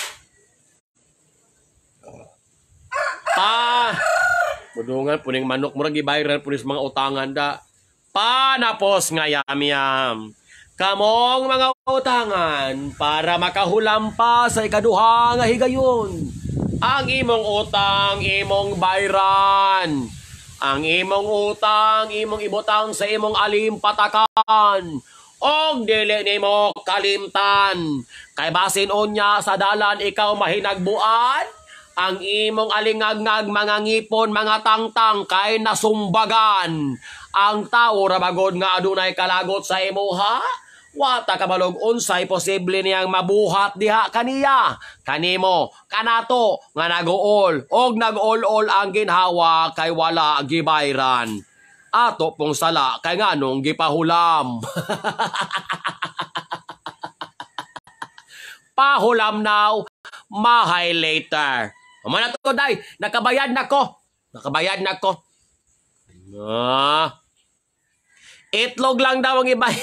Pa. Budungan puning manok. Murag ibayran punis mga utangan da. Panapos nga yam-yam. Kamong mga utangan para makahulam pa sa ikaduha nga higayon. Ang imong utang, imong bayran. Ang imong utang, imong ibutang sa imong alimpatakan. Og dili nimo kalimtan. Kay basin unya sa dalan ikaw mahinagbuan. Ang imong alingagngag mga ngipon, mga tangtang kay nasumbagan. Ang tao rabagod nga adunay kalagot sa imuha. Wata kabalog unsay posible niyang mabuhat diha kaniya. Kanimo, kanato nga nag-uol og nag-ol-ol ang ginhawa kay wala gibayran. Ato pong sala kay nganong gipahulam. Pahulam now, mahay later. Mana to day, nakabayad na ko. Nakabayad na ko. Ah. Itlog lang daw ang iba.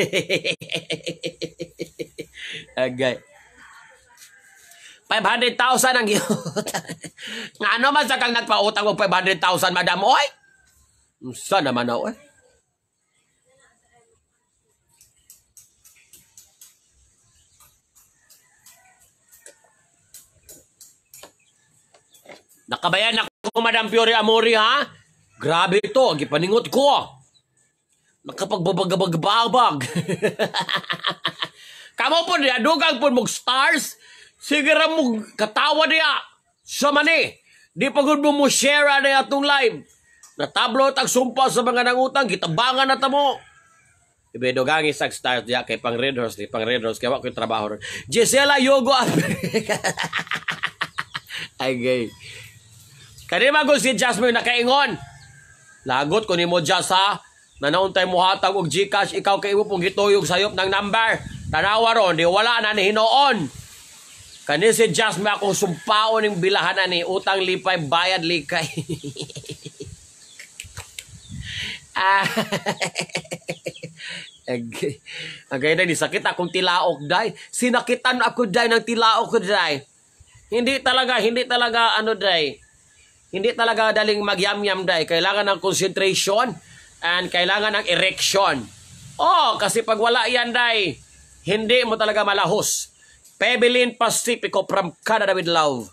Agay. five hundred thousand ang giutang. Nga ano man sa kang nagpautang mo five hundred thousand, madam? Oy! Saan naman na, oy? Nakabayan ako, Madam Fiore Amori, ha? Grabe ito, gipaningot ko. Nakapagbabag-babag. Kamu po niya, dugang po mong stars. Sige ra mong katawa niya. Sa mani, di pagod mo mo share na itong live. Natablo at sumpa sa mga nangutang, kitabangan na tamo. Ibe dugang isang stars diya kay pang Red Horse, di pang Red Horse, kaya ko yung trabaho rin. Gisela Yogo ay gay. Kanima ko si Jasmine nakaingon. Lagot ko ni mo Jas ha. Nanauntay mo hatag og Gcash, ikaw kay mo pong gituyog sayop ng number. Tanawa ron, di wala na ni hinoon. Kani si Jasmine akong sumpaon ng bilahan na ni utang lipay bayad likay. Ah. Agay. Agay na ni sakit akong tilaok day. Sinakitan ako day ng tilaok ko day. Hindi talaga, hindi talaga ano day. Hindi talaga daling magyam-yam day. Kailangan ng concentration. And kailangan ng erection. Oh, kasi pag wala yan, day, hindi mo talaga malahos. Pebelin Pacifico from Canada with love.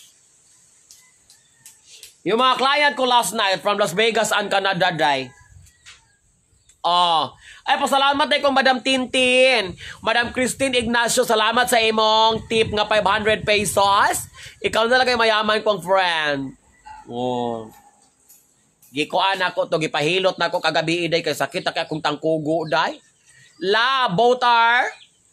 Yung mga client ko last night from Las Vegas and Canada, day. Oh, ay pasalamat day kong Madam Tintin. Madam Christine Ignacio, salamat sa imong tip nga five hundred pesos. Ikaw na lang mayaman kong friend. Oh. Gikuan ako to, gipahilot na ako kagabi day kay sakit na kay akong tangkugo day. La Botar,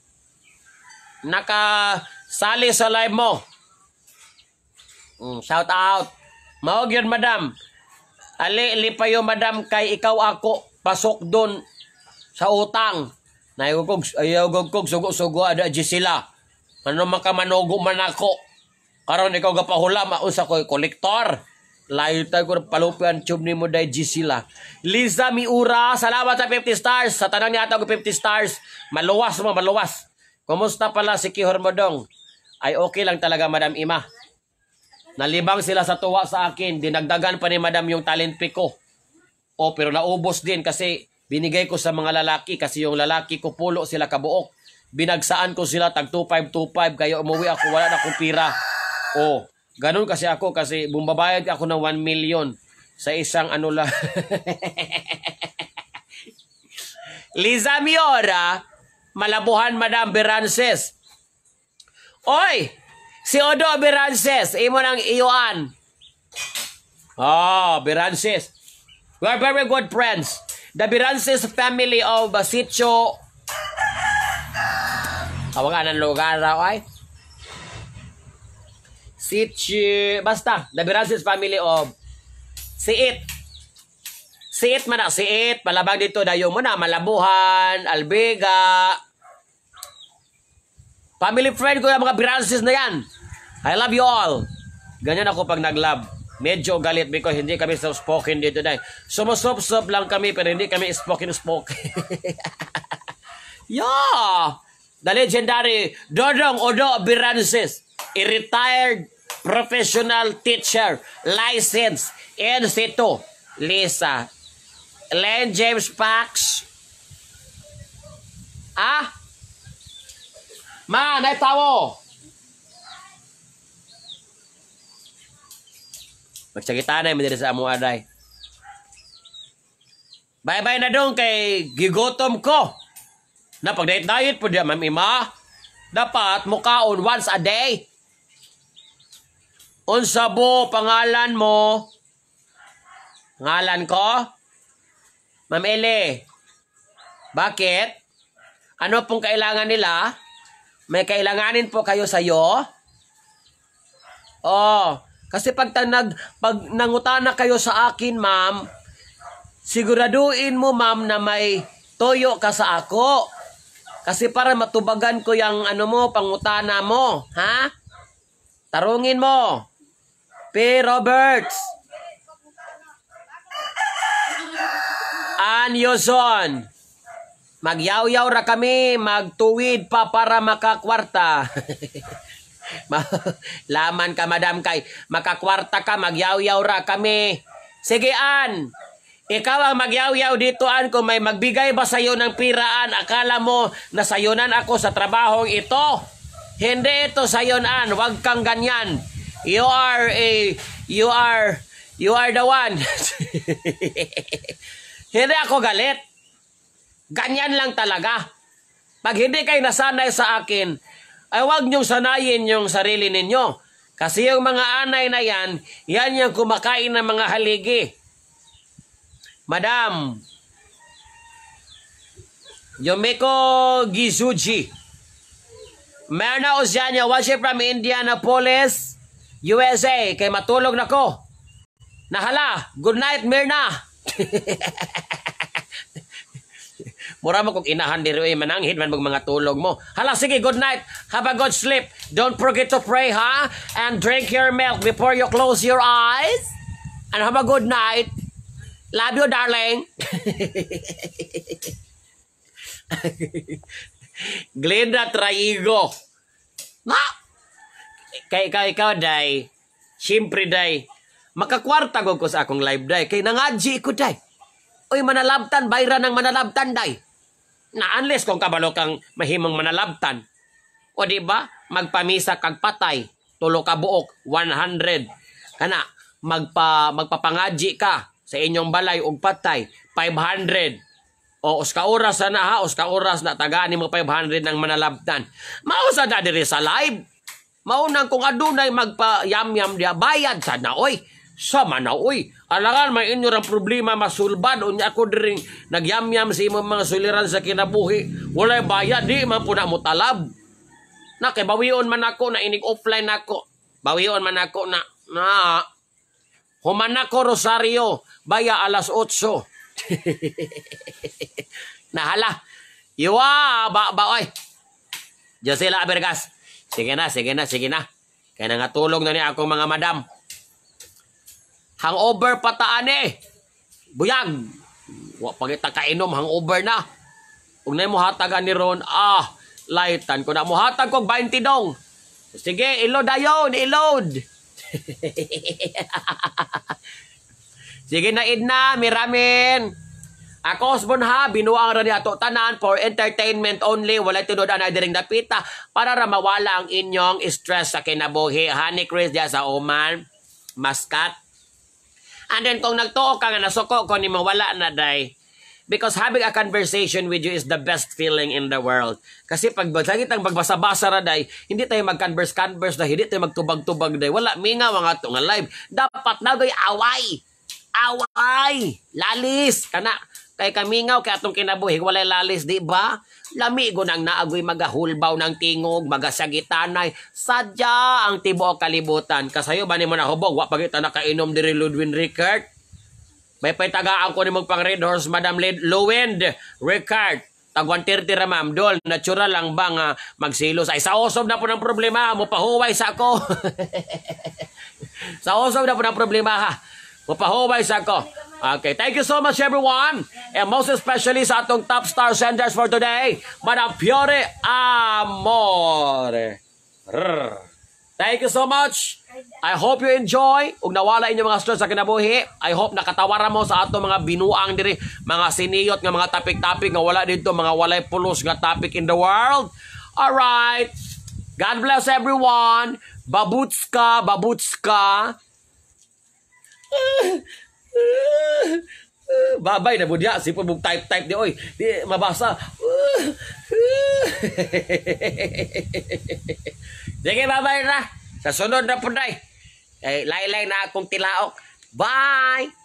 nakasali sa live mo. Mm, shout out. Mao gyud madam. Ali, li pa yung madam kay ikaw ako, pasok doon sa utang. Nayugog, ayugog kog, sugo-sugo, ada sila. Ano makamanugo man ako. Karon ikaw gapahula, maunsa ko, kolektor. Layo tayo ko, palupian, tube ni mo day sila. Liza Miura, salamat sa fifty stars. Sa tanang niya ko fifty stars. Maluwas mo, maluwas. Kumusta pala si Kihor Modong? Ay okay lang talaga, Madam Ima. Nalibang sila sa tuwa sa akin. Dinagdagan pa ni Madam yung talent pick ko. O, pero naubos din kasi binigay ko sa mga lalaki kasi yung lalaki ko pulo sila kabuok. Binagsaan ko sila tag two five two five kaya umuwi ako wala na akong pira. O, ganun kasi ako kasi bumbabayad ako ng one million sa isang ano lang. Liza Miora, Malabuhan Madam Berances. Oy! Si Odo Berances, imo nang iyuan. Oh, Berances. We are very good friends. The Berances family of Basitio. Awagan ang lugar raw ay. Sitio, basta. The Berances family of Siit. Siit man na, Siit. Malabang dito, dayo mo na. Malabuhan, Albega. Family friend ko yung mga Berances na yan. I love you all. Ganyan ako pag nag-love. Medyo galit because hindi kami spoken dito dahil. Sumusop-sop lang kami pero hindi kami spoken-spoken. Yeah! The legendary Dodong Odo Berances, a retired professional teacher, licensed in situ. Lisa. Len James Pax. Ah? Ma, naitawo. Magsagita na yung sa amo aday. Bye-bye na dong kay gigotom ko. Na pag diet-diet po diya, Ma'am Ima, dapat mukaon once a day. Unsa bo pangalan mo? Pangalan ko? Ma'am Ele. Bakit? Ano pong kailangan nila? May kailanganin po kayo sa'yo? Oh, kasi pag, tanag, pag nangutana kayo sa akin, ma'am, siguraduhin mo, ma'am, na may toyo ka sa ako. Kasi para matubagan ko yung ano mo, pangutana mo. Ha? Tarungin mo. P. Roberts. Ann Yozon. Magyaw-yaw ra kami, magtuwid pa para makakwarta. Laman ka, madam, kay makakwarta ka, magyaw-yaw ra kami. Sige, An, ikaw ang magyaw-yaw dito, An, kung may magbigay ba sa'yo ng piraan, akala mo na sayunan ako sa trabahong ito. Hindi ito sayon, An, wag kang ganyan. You are a, you are, you are the one. Hindi ako galit. Ganyan lang talaga. Pag hindi kayo nasanay sa akin, ay huwag niyong sanayin yung sarili ninyo. Kasi yung mga anay na yan, yan yung kumakain ng mga haligi. Madam, Yomiko Gizuji, Merna Oceania, watching from Indianapolis, U S A. Kay matulog na ko. Nahala, good night, Merna. Mura mo kung inahan diri ay mananghid man mga tulog mo. Hala, sige, good night. Have a good sleep. Don't forget to pray, ha? And drink your milk before you close your eyes. And have a good night. Love you, darling. Glenda Traigo. Na! Kay kay ikaw, day. Siyempre, day. Makakwarta ko ko sa akong live, day. Kay nangadji ko, day. Uy, manalabtan, bayra ng manalabtan, day. Na unless kung kabalo kang mahimong manalabtan. O di ba magpamisa kag patay, tulo ka buok, one hundred. Kana, magpa, magpapangadji ka sa inyong balay og patay, five hundred. O uska oras na ha, uska oras na tagaan mo five hundred ng manalabtan. Mausa na diri sa live. Maunang kung adunay magpa-yam-yam dia, bayad sana, oy. Sama na, oy. Alangan, may inyo ang problema masulbad. Unya ako diring nagyam-yam sa imong mga suliran sa kinabuhi. Walay bayad, di man po na mo talab. Na, kay bawion man ako na inig offline ako. Bawion man ako na, na, Humana ko Rosario, baya alas otso. Nahala. Iwa, ba, ba, oy. Josela Abergas. Sige na, sige na, sige na. Kaya nangatulog na ni akong mga madam. Hangover pataan eh. Buyag. Wa pagita kainom, hangover na. Kung na mo hatagan ni Ron, ah, lightan ko na mo hatag kong twenty dong. Sige, ilod ayon, ilod. Sige na, Idna, miramin. Ako, Osbon ha, binuang ra niya to tanan for entertainment only. Walay tunod anay diring dapita para ra mawala ang inyong stress sa kinabuhi. Honey Chris diya sa Oman, Muscat. And then kung nagtuo ka nga nasuko ko ni mawala na day. Because having a conversation with you is the best feeling in the world. Kasi pag sagit ang magbasa-basa ra day, hindi tayo mag-converse-converse day, hindi tayo magtubag-tubag day. Wala, minga mga ito nga live. Dapat na doy away. Away. Lalis. Kana. Kay kamingaw, kay atong kinabuhi, walay lalis, di ba? Lamigo nang naagoy magahulbaw ng tingog, magasagitanay. Sadya ang tibuok kalibutan. Kasayo ba ni mo nahubog? Wa pagita nakainom diri Ludwin Rickert. May paitagaan ko ni mong pang Red Horse, Madam Led Luwind Rickert. Tag one thirty ra ma'am, dol, natural lang ba nga magsilos? Ay, sa osob na po ng problema, mo pahuway sa ako. Sa osob na po ng problema ha. Mo pahuway sa ako. Okay, thank you so much everyone. And most especially sa atong top star senders for today, Madam Fiore Amore. Rrr. Thank you so much. I hope you enjoy. Ug nawala inyo mga stress sa kinabuhi. I hope nakatawara mo sa ato mga binuang diri, mga siniyot nga mga topic-topic nga wala dito, mga walay pulos nga topic in the world. All right. God bless everyone. Babutska, babutska. Babay na budya, sipon mong type-type di oy. Di mabasa. Sige, babay na. Sa sunod na punay. Eh, laylay na akong tilaok. Bye!